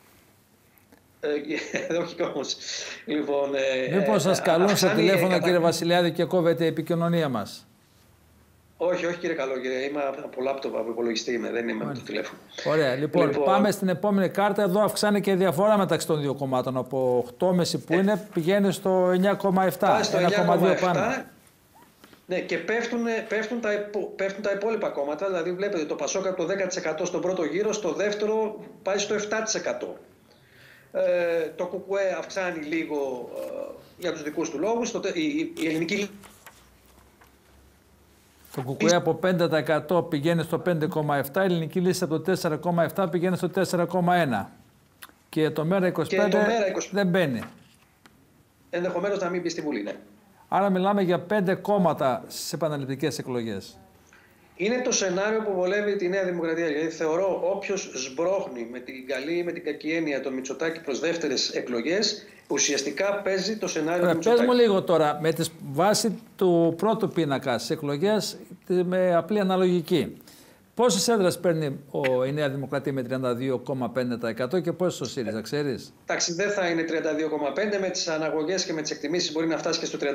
Όχι όμως. Λοιπόν, μήπως σας καλούν σε τηλέφωνο, κύριε Βασιλιάδη, και κόβεται η επικοινωνία μας? Όχι, όχι κύριε καλό, κύριε. Είμαι από λάπτοπ, από υπολογιστή είμαι, δεν είμαι με το τηλέφωνο. Ωραία, λοιπόν, πάμε στην επόμενη κάρτα. Εδώ αυξάνει και η διαφορά μεταξύ των δύο κομμάτων. Από 8,5 που είναι πηγαίνει στο 9,7, 1,2 πάνω. Ναι, και πέφτουν τα υπόλοιπα κόμματα. Δηλαδή βλέπετε το ΠΑΣΟΚ από το 10% στον πρώτο γύρο, στο δεύτερο πάει στο 7%. Το ΚΚΕ αυξάνει λίγο για τους δικούς του λόγους. Η ελληνική... Το ΚΚΕ από 5% πηγαίνει στο 5,7%, η Ελληνική Λύση από το 4,7% πηγαίνει στο 4,1%. Και το ΜΕΡΑ25 δεν μπαίνει. Ενδεχομένως να μην μπει στη Βουλή, ναι. Άρα μιλάμε για 5 κόμματα στις επαναληπτικές εκλογές. Είναι το σενάριο που βολεύει τη Νέα Δημοκρατία. Δηλαδή θεωρώ όποιος σμπρώχνει με την καλή ή με την κακή έννοια τον Μητσοτάκη προς δεύτερες εκλογές, ουσιαστικά παίζει το σενάριο του Μητσοτάκη. Πες μου λίγο τώρα, με τη βάση του πρώτου πίνακα στις εκλογές με απλή αναλογική. Πόσες έδρες παίρνει η Νέα Δημοκρατία με 32,5% και πόσες ο ΣΥΡΙΖΑ, ξέρεις? Εντάξει, δεν θα είναι 32,5%. Με τις αναγωγές και με τις εκτιμήσεις μπορεί να φτάσει και στο 35%.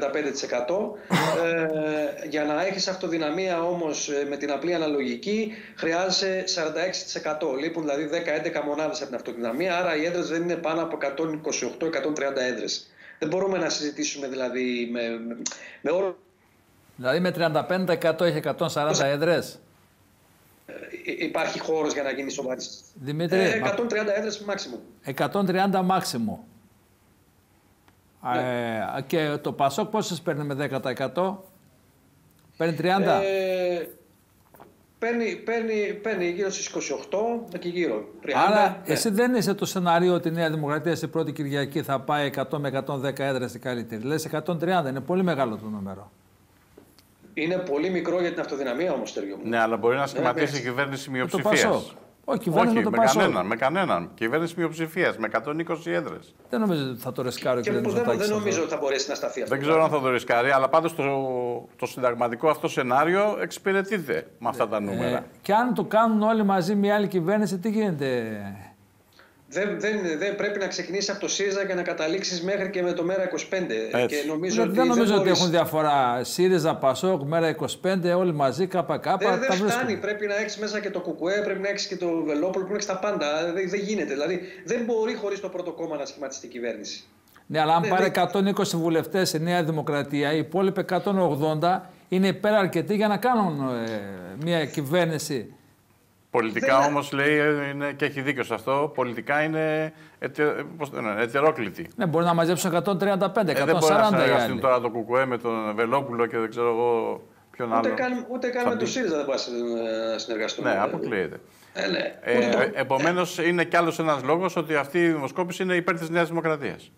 Για να έχεις αυτοδυναμία όμως με την απλή αναλογική χρειάζεσαι 46%. Λείπουν δηλαδή 10-11 μονάδες από την αυτοδυναμία, άρα οι έδρες δεν είναι πάνω από 128-130 έδρες. Δεν μπορούμε να συζητήσουμε δηλαδή με όρο... Δηλαδή με 35% έχει 140 έδρες. Υπάρχει χώρος για να γίνει σοβαρή. Δημήτρη, 130 έδρες μάξιμου. 130 μάξιμου. Ναι. Και το ΠΑΣΟΚ πόσες παίρνει με 10%? Παίρνει 30. Παίρνει γύρω στις 28, εκεί γύρω. 30. Άρα, ναι. εσύ δεν είσαι το σενάριο ότι η Νέα Δημοκρατία στην πρώτη Κυριακή θα πάει 100 με 110 έδρες στην καλύτερη. Λες 130, είναι πολύ μεγάλο το νούμερο. Είναι πολύ μικρό για την αυτοδυναμία όμως, Στέργιο μου. Ναι, αλλά μπορεί να σχηματίσει κυβέρνηση μειοψηφίας. Όχι, κυβέρνηση με κανέναν, με κανέναν. Κυβέρνηση μειοψηφίας, με 120 έδρες. Δεν νομίζω ότι θα το ρισκάρει ο κ. Δεν Μητσοτάκης. νομίζω ότι θα μπορέσει να σταθεί αυτό. Δεν ξέρω αν θα το ρισκάρει, αλλά πάντως το συνταγματικό αυτό σενάριο εξυπηρετείται με αυτά τα νούμερα. Και αν το κάνουν όλοι μαζί μια άλλη κυβέρνηση, τι γίνεται? Δεν πρέπει να ξεκινήσει από το ΣΥΡΙΖΑ και να καταλήξεις μέχρι και με το ΜΕΡΑ25. Και νομίζω δεν νομίζω ότι έχουν διαφορά. ΣΥΡΙΖΑ, ΠΑΣΟΚ, ΜΕΡΑ25, όλοι μαζί, ΚΚ. Δεν φτάνει. Πρέπει να έχεις μέσα και το ΚΚΕ, πρέπει να έχεις και το Βελόπουλο, πρέπει να έχεις τα πάντα. Δεν γίνεται. Δηλαδή δεν μπορεί χωρίς το πρώτο κόμμα να σχηματιστεί κυβέρνηση. Ναι, αλλά αν πάρει 120 βουλευτές η Νέα Δημοκρατία, οι υπόλοιποι 180 είναι υπεραρκετοί για να κάνουν μια κυβέρνηση. Πολιτικά όμως λέει, και έχει δίκιο σε αυτό, πολιτικά είναι ετερόκλητη. Ναι, μπορεί να μαζέψουν 135, 140 δεν μπορεί να συνεργαστούν τώρα το ΚΚΕ με τον Βελόπουλο και δεν ξέρω εγώ ποιον άλλο. Ούτε καν με το ΣΥΡΙΖΑ δεν μπορεί να συνεργαστούν. Ναι, αποκλείεται. Ναι. Επομένως είναι κι άλλος ένας λόγος ότι αυτή η δημοσκόπηση είναι υπέρ της Νέας Δημοκρατίας.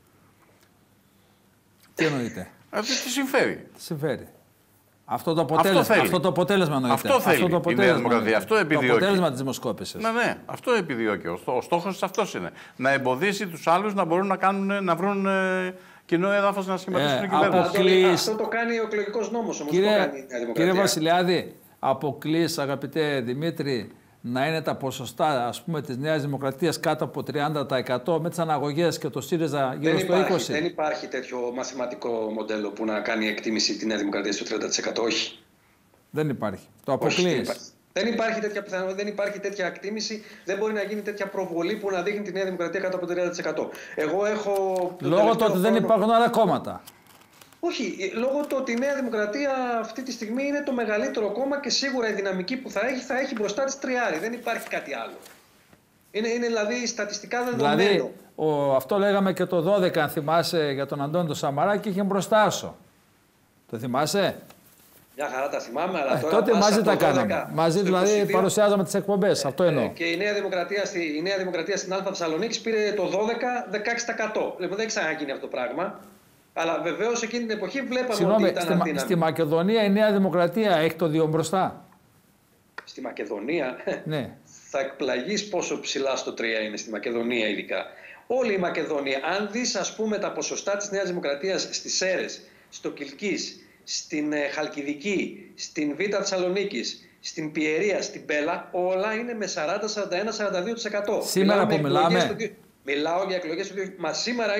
Τι εννοείται? Τι συμφέρει. Συμφέρει. Αυτό το αποτέλεσμα εννοείται. Αυτό θέλει η Νέα Δημοκρατία. Αυτό επιδιώκει. Το αποτέλεσμα της δημοσκόπησης. Ναι, αυτό επιδιώκει. Ο στόχος αυτός είναι. Να εμποδίσει τους άλλους να μπορούν να βρουν κοινό έδαφος να σχηματίσουν κυβέρνηση. Αυτό το κάνει ο εκλογικός νόμος όμως. Κύριε Βασιλιάδη, αποκλείς, αγαπητέ Δημήτρη, να είναι τα ποσοστά, ας πούμε, της Νέας Δημοκρατίας κάτω από 30% με τις αναγωγές και το ΣΥΡΙΖΑ γύρω στο 20%. Δεν υπάρχει τέτοιο μαθηματικό μοντέλο που να κάνει εκτίμηση τη Νέα Δημοκρατία στο 30%. Όχι. Δεν υπάρχει. Το αποκλείεις. Δεν υπάρχει τέτοια πιθανότητα, δεν υπάρχει τέτοια εκτίμηση, δεν μπορεί να γίνει τέτοια προβολή που να δείχνει τη Νέα Δημοκρατία κάτω από 30%. Εγώ έχω. Λόγω του ότι δεν υπάρχουν άλλα κόμματα. Όχι, λόγω του ότι η Νέα Δημοκρατία αυτή τη στιγμή είναι το μεγαλύτερο κόμμα και σίγουρα η δυναμική που θα έχει μπροστά της τριάρι. Δεν υπάρχει κάτι άλλο. Είναι δηλαδή στατιστικά δεδομένο. Δηλαδή, αυτό λέγαμε και το 12, αν θυμάσαι, για τον Αντώνη τον Σαμαρά και είχε μπροστά σου. Το θυμάσαι? Μια χαρά τα θυμάμαι, αλλά τώρα. Τότε μαζί τα κάναμε. Μαζί δηλαδή 22, παρουσιάζαμε τις εκπομπές. Αυτό εννοώ. Και η Νέα Δημοκρατία στην Α Θεσσαλονίκη πήρε το 12, 16%. Λοιπόν, δεν ξαναγίνει αυτό το πράγμα. Αλλά βεβαίως εκείνη την εποχή βλέπαμε ότι ήταν αδύναμη. Στη Μακεδονία η Νέα Δημοκρατία έχει το 2 μπροστά. Στη Μακεδονία. Ναι. Θα εκπλαγείς πόσο ψηλά στο 3 είναι στη Μακεδονία ειδικά. Όλη η Μακεδονία, αν δεις ας πούμε τα ποσοστά της Νέας Δημοκρατίας στις Σέρρες, στο Κιλκής, στην Χαλκιδική, στην Β' Θεσσαλονίκης, στην Πιερία, στην Πέλα, όλα είναι με 40, 41, 42%. Σήμερα που μιλάμε. Μιλάω για εκλογές του 2000. Μα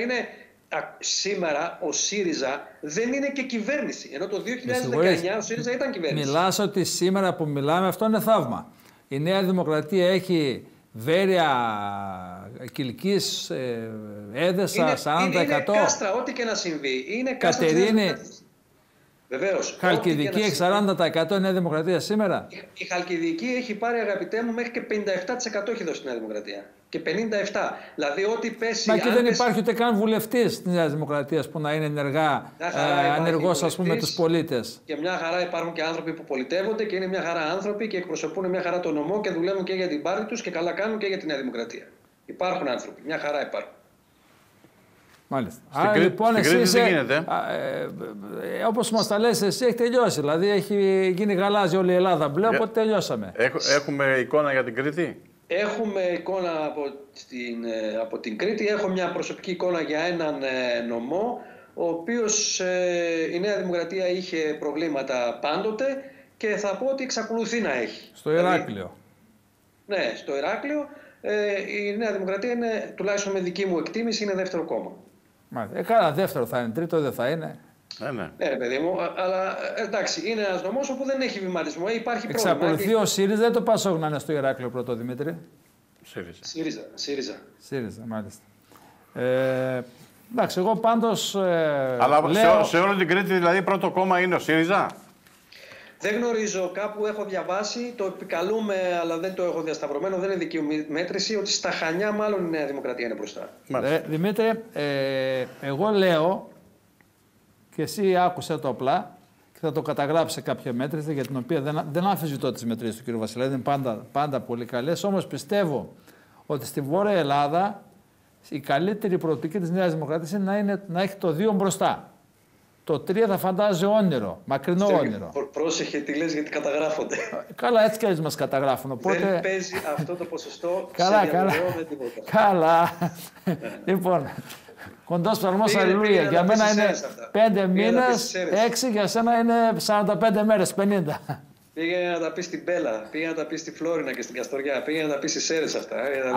σήμερα ο ΣΥΡΙΖΑ δεν είναι και κυβέρνηση. Ενώ το 2019 ο ΣΥΡΙΖΑ ήταν κυβέρνηση. Μιλάς ότι σήμερα που μιλάμε αυτό είναι θαύμα. Η Νέα Δημοκρατία έχει Βέρεια, Κιλκής, Έδεσα, 40%. Είναι κάστρα, ό,τι και να συμβεί. Είναι Κατερίνη, βεβαίως. Χαλκιδική έχει 40% η Νέα Δημοκρατία σήμερα. Η Χαλκιδική έχει πάρει, αγαπητέ μου, μέχρι και 57% έχει δώσει η Νέα Δημοκρατία. Και 57%. Δηλαδή, ό,τι πέσει. Μα και δεν υπάρχει ούτε καν βουλευτής της Νέας Δημοκρατίας που να είναι ενεργός, ας πούμε, με τους πολίτες. Και μια χαρά υπάρχουν και άνθρωποι που πολιτεύονται και είναι μια χαρά άνθρωποι και εκπροσωπούν μια χαρά τον νομό και δουλεύουν και για την πάρτη τους και καλά κάνουν και για τη Νέα Δημοκρατία. Υπάρχουν άνθρωποι. Μια χαρά υπάρχουν. Μάλιστα. Άρα λοιπόν εσύ είσαι, όπως μας τα λες εσύ, έχει τελειώσει. Δηλαδή έχει γίνει γαλάζι όλη η Ελλάδα μπλε, οπότε τελειώσαμε. Έχουμε εικόνα για την Κρήτη. Έχουμε εικόνα από την Κρήτη. Έχω μια προσωπική εικόνα για έναν νομό, ο οποίος η Νέα Δημοκρατία είχε προβλήματα πάντοτε και θα πω ότι εξακολουθεί να έχει. Στο Ηράκλειο. Ναι, στο Ηράκλειο. Η Νέα Δημοκρατία είναι, τουλάχιστον με δική μου εκτίμηση, είναι δεύτερο κόμμα. Κάνα δεύτερο θα είναι, τρίτο δεν θα είναι. Ναι, παιδί μου, αλλά εντάξει, είναι ένας νομός όπου δεν έχει βηματισμό, υπάρχει πρόβλημα. Εξακολουθεί ο ΣΥΡΙΖΑ, δεν το ΠΑΣΟΚ να είναι στο Ηράκλειο πρώτο, Δημήτρη. ΣΥΡΙΖΑ, μάλιστα. Εντάξει, εγώ πάντως. Αλλά λέω... σε όλη την Κρήτη, δηλαδή, πρώτο κόμμα είναι ο ΣΥΡΙΖΑ. Δεν γνωρίζω, κάπου έχω διαβάσει, το επικαλούμε, αλλά δεν το έχω διασταυρωμένο, δεν είναι δική μου μέτρηση, ότι στα Χανιά μάλλον η Νέα Δημοκρατία είναι μπροστά. Δημήτρη, εγώ λέω, και εσύ άκουσε το απλά, και θα το καταγράψει σε κάποια μέτρηση για την οποία δεν αμφισβητώ τις μετρήσεις του κ. Βασιλάδη, είναι πάντα πολύ καλές. Όμως πιστεύω ότι στη Βόρεια Ελλάδα η καλύτερη προοπτική της Νέας Δημοκρατίας είναι να έχει το 2 μπροστά. Το 3 θα φαντάζει όνειρο, μακρινό όνειρο. Πρόσεχε τι λες, γιατί καταγράφονται. Καλά, έτσι κι αλλιώς μας καταγράφουν. Οπότε... Δεν παίζει αυτό το ποσοστό καλά, σε διαβεβαιώ με τίποτα. Καλά. Λοιπόν, κοντός ψαλμός αλληλούια. Για μένα είναι 5 μήνες, 6, για σένα είναι 45 μέρες, 50. Πήγαινε να τα πει στην Μπέλα, πήγαινε να τα πει στη Φλόρινα και στην Καστοριά, πήγαινε να τα πει στις Σέρρες αυτά.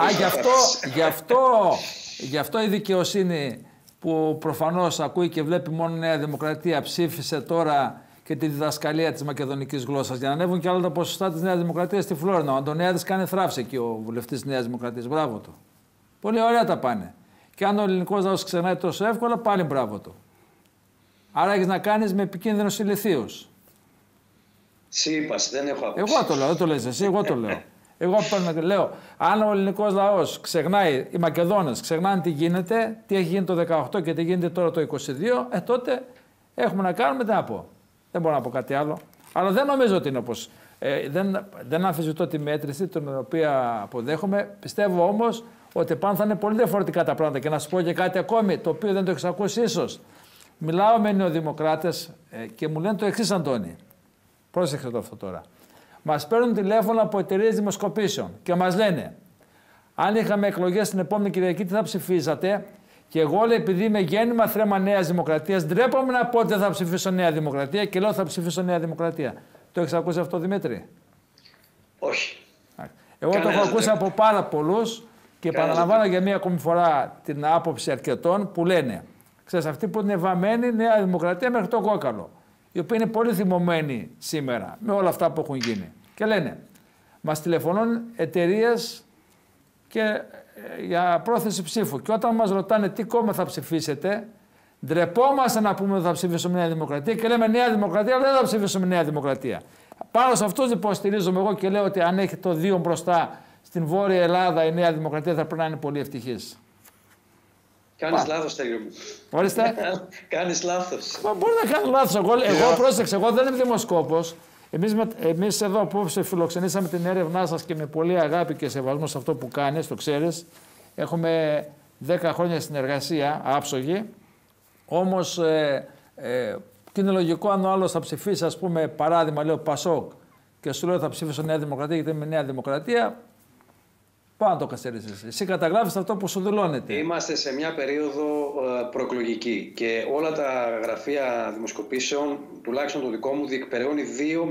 Γι' αυτό η δικαιοσύνη που προφανώς ακούει και βλέπει μόνο Νέα Δημοκρατία ψήφισε τώρα και τη διδασκαλία της μακεδονικής γλώσσας για να ανέβουν και άλλα τα ποσοστά της Νέας Δημοκρατίας στη Φλόρινα. Ο Αντωνιάδης κάνει θράψη εκεί, ο βουλευτής της Νέας Δημοκρατίας. Μπράβο του. Πολύ ωραία τα πάνε. Και αν ο ελληνικός λαός ξεχνάει τόσο εύκολα, πάλι μπράβο του. Άρα έχεις να κάνεις με επικίνδυνους ηλιθίους. Σύμπας, δεν έχω άποψη. Εγώ το λέω, δεν το λες εσύ, εγώ το λέω. Εγώ λέω, αν ο ελληνικός λαός ξεχνάει, οι Μακεδόνες ξεχνάνε τι γίνεται, τι έχει γίνει το 18 και τι γίνεται τώρα το 22, τότε έχουμε να κάνουμε, τι να πω. Δεν μπορώ να πω κάτι άλλο. Αλλά δεν νομίζω ότι είναι όπως. Δεν αμφισβητώ τη μέτρηση, την οποία αποδέχομαι. Πιστεύω όμως ότι πάνω θα είναι πολύ διαφορετικά τα πράγματα. Και να σου πω και κάτι ακόμη, το οποίο δεν το έχεις ακούσει ίσως. Μιλάω με νεοδημοκράτες και μου λένε το εξής, Αντώνη. Πρόσεξε το αυτό τώρα. Μας παίρνουν τηλέφωνο από εταιρείες δημοσκοπήσεων και μας λένε, αν είχαμε εκλογές την επόμενη Κυριακή, τι θα ψηφίζατε. Και εγώ, λέει, επειδή είμαι γέννημα θρέμα Νέας Δημοκρατίας, ντρέπομαι να πω ότι δεν θα ψηφίσω Νέα Δημοκρατία και λέω θα ψηφίσω Νέα Δημοκρατία. Το έχεις ακούσει αυτό, Δημήτρη? Όχι. Εγώ το έχω ακούσει από πάρα πολλούς και επαναλαμβάνω για μία ακόμη φορά την άποψη αρκετών που λένε, ξέρεις, αυτοί που είναι βαμμένοι Νέα Δημοκρατία μέχρι το κόκαλο, οι οποίοι είναι πολύ θυμωμένοι σήμερα με όλα αυτά που έχουν γίνει. Και λένε, μας τηλεφωνούν εταιρείες και για πρόθεση ψήφου. Και όταν μας ρωτάνε τι κόμμα θα ψηφίσετε, ντρεπόμαστε να πούμε ότι θα ψηφίσουμε Νέα Δημοκρατία και λέμε Νέα Δημοκρατία, αλλά δεν θα ψηφίσουμε Νέα Δημοκρατία. Πάνω σε αυτούς υποστηρίζομαι εγώ και λέω ότι αν έχει το 2 μπροστά στην Βόρεια Ελλάδα η Νέα Δημοκρατία θα πρέπει να είναι πολύ ευτυχής. Κάνεις λάθος, Τέλειο μου. Ορίστε. Κάνεις λάθος. Μπορεί να κάνω λάθος. Εγώ πρόσεξε, εγώ δεν είμαι δημοσκόπος. Εμείς εδώ απόψε φιλοξενήσαμε την έρευνά σας και με πολύ αγάπη και σεβασμό σε αυτό που κάνεις, το ξέρεις. Έχουμε 10 χρόνια συνεργασία, άψογη. Όμως και είναι λογικό αν ο άλλος θα ψηφίσει, ας πούμε, παράδειγμα, λέω Πασόκ και σου λέω θα ψηφίσω Νέα Δημοκρατία γιατί είμαι Νέα Δημοκρατία. Πάνω το καθυστερείς εσύ. Εσύ καταγράφεις αυτό που σου δηλώνεται. Είμαστε σε μια περίοδο προεκλογική και όλα τα γραφεία δημοσκοπήσεων, τουλάχιστον το δικό μου, διεκπεραιώνει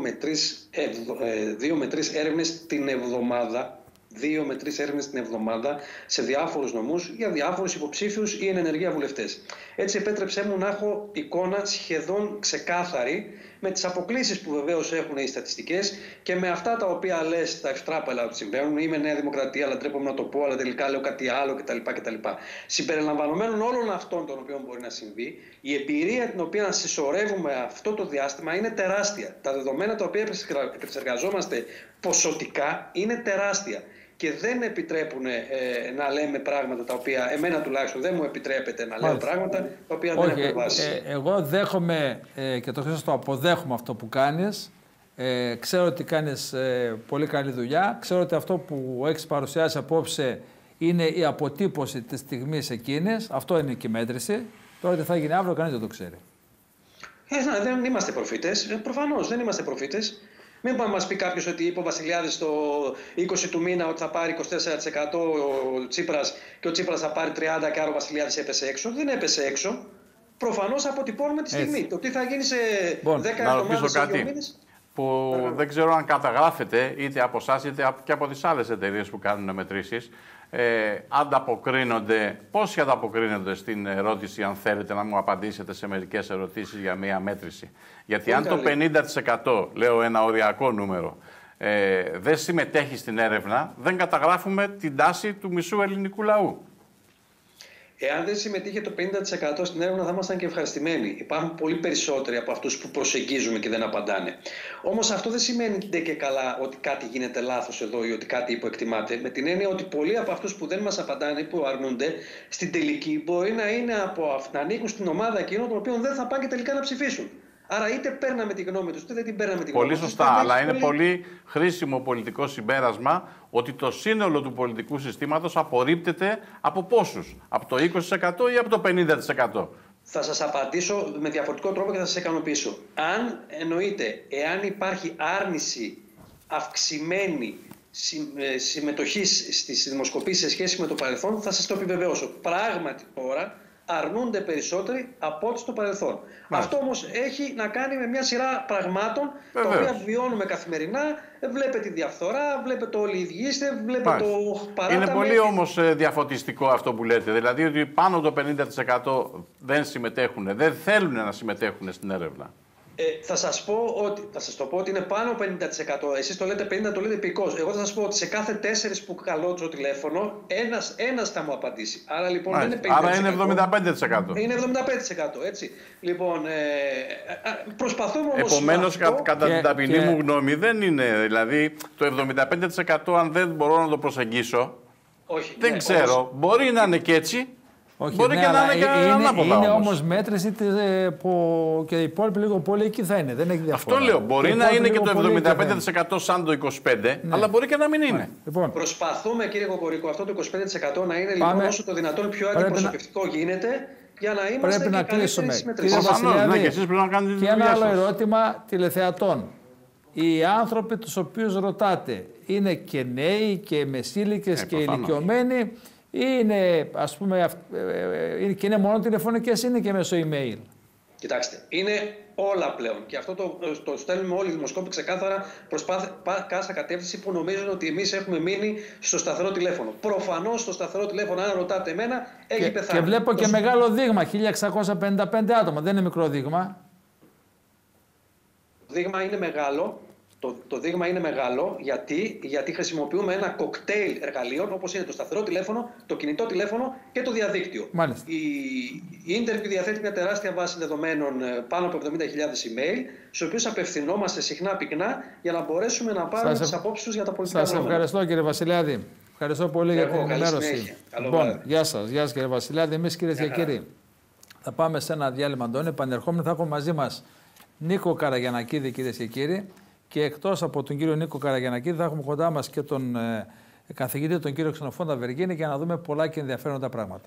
2 με 3 έρευνες την εβδομάδα. 2 με 3 έρευνες την εβδομάδα σε διάφορους νομούς για διάφορους υποψήφιους ή εν ενεργεία βουλευτές. Έτσι επέτρεψέ μου να έχω εικόνα σχεδόν ξεκάθαρη με τις αποκλίσεις που βεβαίως έχουν οι στατιστικές και με αυτά τα οποία λες τα ευτράπελα ότι συμβαίνουν. Είμαι Νέα Δημοκρατία, αλλά τρέπομαι να το πω, αλλά τελικά λέω κάτι άλλο κτλ. Συμπεριλαμβανομένων όλων αυτών των οποίων μπορεί να συμβεί, η εμπειρία την οποία συσσωρεύουμε αυτό το διάστημα είναι τεράστια. Τα δεδομένα τα οποία επεξεργαζόμαστε ποσοτικά είναι τεράστια. Και δεν επιτρέπουν να λέμε πράγματα τα οποία, εμένα τουλάχιστον δεν μου επιτρέπεται να λέω πράγματα τα οποία δεν έχουν βάση. Εγώ δέχομαι και το Χρήστο το αποδέχομαι αυτό που κάνεις. Ξέρω ότι κάνεις πολύ καλή δουλειά. Ξέρω ότι αυτό που έχεις παρουσιάσει απόψε είναι η αποτύπωση της στιγμής εκείνης. Αυτό είναι και η μέτρηση. Τώρα τι θα γίνει αύριο κανείς δεν το ξέρει. Δεν είμαστε προφήτες. Προφανώς δεν είμαστε προφήτες. Μην μας πει κάποιος ότι είπε ο Βασιλιάδης το 20 του μήνα ότι θα πάρει 24% ο Τσίπρας και ο Τσίπρας θα πάρει 30% και άρα ο Βασιλιάδης έπεσε έξω. Δεν έπεσε έξω. Προφανώς αποτυπώνουμε τη στιγμή. Το τι θα γίνει σε 10 εβδομάδες ή 2 μήνες. Που δεν ξέρω αν καταγράφεται είτε από εσάς είτε και από τις άλλες εταιρείες που κάνουν μετρήσεις. Πόσοι ανταποκρίνονται στην ερώτηση, αν θέλετε να μου απαντήσετε σε μερικές ερωτήσεις για μία μέτρηση. Γιατί αν το 50%, λέω ένα οριακό νούμερο, δεν συμμετέχει στην έρευνα, δεν καταγράφουμε την τάση του μισού ελληνικού λαού. Εάν δεν συμμετείχε το 50% στην έρευνα θα ήμασταν και ευχαριστημένοι. Υπάρχουν πολύ περισσότεροι από αυτούς που προσεγγίζουμε και δεν απαντάνε. Όμως αυτό δεν σημαίνει και καλά ότι κάτι γίνεται λάθος εδώ ή ότι κάτι υποεκτιμάται. Με την έννοια ότι πολλοί από αυτούς που δεν μας απαντάνε ή που αρνούνται, στην τελική μπορεί να ανήκουν στην ομάδα εκείνων των οποίων δεν θα πάνε και τελικά να ψηφίσουν. Άρα είτε παίρναμε τη γνώμη τους, είτε δεν την παίρναμε τη γνώμη τους. Πολύ σωστά, αλλά είναι πολύ χρήσιμο πολιτικό συμπέρασμα ότι το σύνολο του πολιτικού συστήματος απορρίπτεται από πόσους? Από το 20% ή από το 50%? Θα σας απαντήσω με διαφορετικό τρόπο και θα σας ικανοποιήσω. Αν εννοείται, εάν υπάρχει άρνηση αυξημένη συμμετοχής στις δημοσκοπήσεις σε σχέση με το παρελθόν, θα σας το επιβεβαιώσω. Πράγματι τώρα αρνούνται περισσότεροι από ό,τι στο παρελθόν. Αυτό όμως έχει να κάνει με μια σειρά πραγμάτων τα οποία βιώνουμε καθημερινά. Βλέπετε τη διαφθορά, βλέπετε όλοι οι ίδιοι είστε, βλέπετε το παράταμε. Είναι πολύ όμως διαφωτιστικό αυτό που λέτε. Δηλαδή ότι πάνω από το 50% δεν συμμετέχουν, δεν θέλουν να συμμετέχουν στην έρευνα. Θα σας το πω ότι είναι πάνω από 50%. Εσείς το λέτε 50%, το λέτε επικώς. Εγώ θα σας πω ότι σε κάθε 4 που καλώ το τηλέφωνο, ένας θα μου απαντήσει. Άρα λοιπόν δεν είναι 50%. Άρα είναι 75%. Είναι 75%, έτσι. Λοιπόν, προσπαθούμε όμως... Επομένως, κατά την ταπεινή μου γνώμη, δεν είναι. Δηλαδή, το 75% αν δεν μπορώ να το προσεγγίσω, όχι, δεν ξέρω. Όμως... Μπορεί να είναι και έτσι. Όχι, μπορεί και να είναι και ανάποδα. Είναι όμως μέτρηση που και οι υπόλοιποι λίγο πολύ εκεί θα είναι. Δεν έχει διαφορά. Αυτό λέω. Μπορεί να είναι και το 75% σαν το 25%, αλλά μπορεί και να μην είναι. Λοιπόν. Προσπαθούμε, κύριε Κοκορίκο, αυτό το 25% να είναι λοιπόν όσο το δυνατόν πιο αντιπροσωπευτικό γίνεται, για να είμαστε πρέπει να κλείσουμε. Και ένα άλλο ερώτημα τηλεθεατών. Οι άνθρωποι τους οποίους ρωτάτε είναι και νέοι και μεσήλικες και ηλικιωμένοι, είναι, ας πούμε, και είναι μόνο τηλεφωνικές, είναι και μέσω email? Κοιτάξτε, είναι όλα πλέον και αυτό το στέλνουμε όλοι οι δημοσκόποι ξεκάθαρα προς κάθε κατεύθυνση που νομίζουν ότι εμείς έχουμε μείνει στο σταθερό τηλέφωνο. Προφανώς στο σταθερό τηλέφωνο, αν ρωτάτε εμένα, έχει πεθάνει. Και βλέπω και μεγάλο δείγμα, 1655 άτομα, δεν είναι μικρό δείγμα. Το δείγμα είναι μεγάλο. Το δείγμα είναι μεγάλο γιατί χρησιμοποιούμε ένα κοκτέιλ εργαλείων όπως είναι το σταθερό τηλέφωνο, το κινητό τηλέφωνο και το διαδίκτυο. Μάλιστα. Η Interview διαθέτει μια τεράστια βάση δεδομένων, πάνω από 70.000 email, στους οποίους απευθυνόμαστε συχνά πυκνά για να μπορέσουμε να πάρουμε τις απόψεις τους για τα πολιτικά θέματα. Σας ευχαριστώ, κύριε Βασιλιάδη. Ευχαριστώ πολύ για την ενημέρωση. Λοιπόν, γεια σας κύριε Βασιλιάδη. Εμείς, κυρίες και κύριοι, θα πάμε σε ένα διάλειμμα, Αντώνη. Επανερχόμενοι θα έχουμε μαζί μας Νίκο Καραγιαννακίδη, κυρίες και κύριοι. Και εκτός από τον κύριο Νίκο Καραγιαννακίδη, θα έχουμε κοντά μας και τον καθηγητή, τον κύριο Ξενοφόντα Βεργίνη, για να δούμε πολλά και ενδιαφέροντα πράγματα.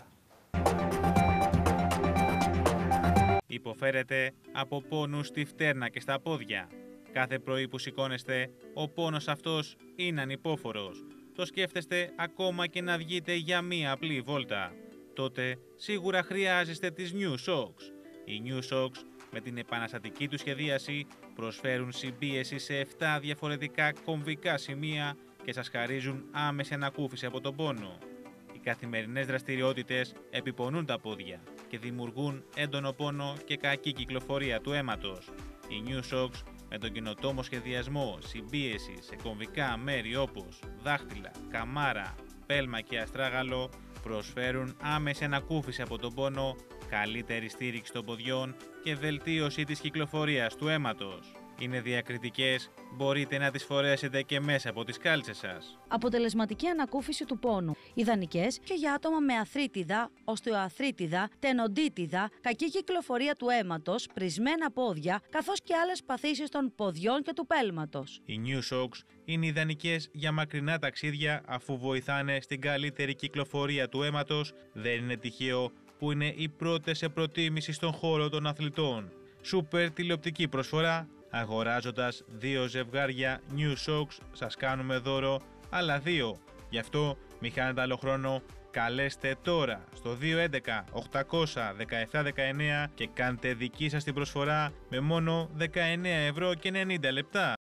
Υποφέρετε από πόνους στη φτέρνα και στα πόδια. Κάθε πρωί που σηκώνεστε, ο πόνος αυτός είναι ανυπόφορος. Το σκέφτεστε ακόμα και να βγείτε για μία απλή βόλτα. Τότε σίγουρα χρειάζεστε τις New Socks. Οι New Socks, με την επαναστατική του σχεδίαση, προσφέρουν συμπίεση σε 7 διαφορετικά κομβικά σημεία και σας χαρίζουν άμεση ανακούφιση από τον πόνο. Οι καθημερινές δραστηριότητες επιπονούν τα πόδια και δημιουργούν έντονο πόνο και κακή κυκλοφορία του αίματος. Οι New Socks, με τον καινοτόμο σχεδιασμό συμπίεση σε κομβικά μέρη όπως δάχτυλα, καμάρα, πέλμα και αστράγαλο, προσφέρουν άμεση ανακούφιση από τον πόνο, καλύτερη στήριξη των ποδιών και βελτίωση της κυκλοφορίας του αίματος. Είναι διακριτικές, μπορείτε να τις φορέσετε και μέσα από τις κάλτσες σας. Αποτελεσματική ανακούφιση του πόνου. Ιδανικές και για άτομα με αθρίτιδα, οστεοαθρίτιδα, τενοντίτιδα, κακή κυκλοφορία του αίματος, πρισμένα πόδια, καθώς και άλλες παθήσεις των ποδιών και του πέλματος. Οι New Socks είναι ιδανικές για μακρινά ταξίδια, αφού βοηθάνε στην καλύτερη κυκλοφορία του αίματος. Δεν είναι τυχαίο που είναι οι πρώτες σε προτίμηση στον χώρο των αθλητών. Σούπερ τηλεοπτική προσφορά. Αγοράζοντας 2 ζευγάρια New Socks σας κάνουμε δώρο άλλα 2. Γι' αυτό μη χάνετε άλλο χρόνο. Καλέστε τώρα στο 211 800 1719 και κάντε δική σας την προσφορά με μόνο 19 ευρώ και 90 λεπτά.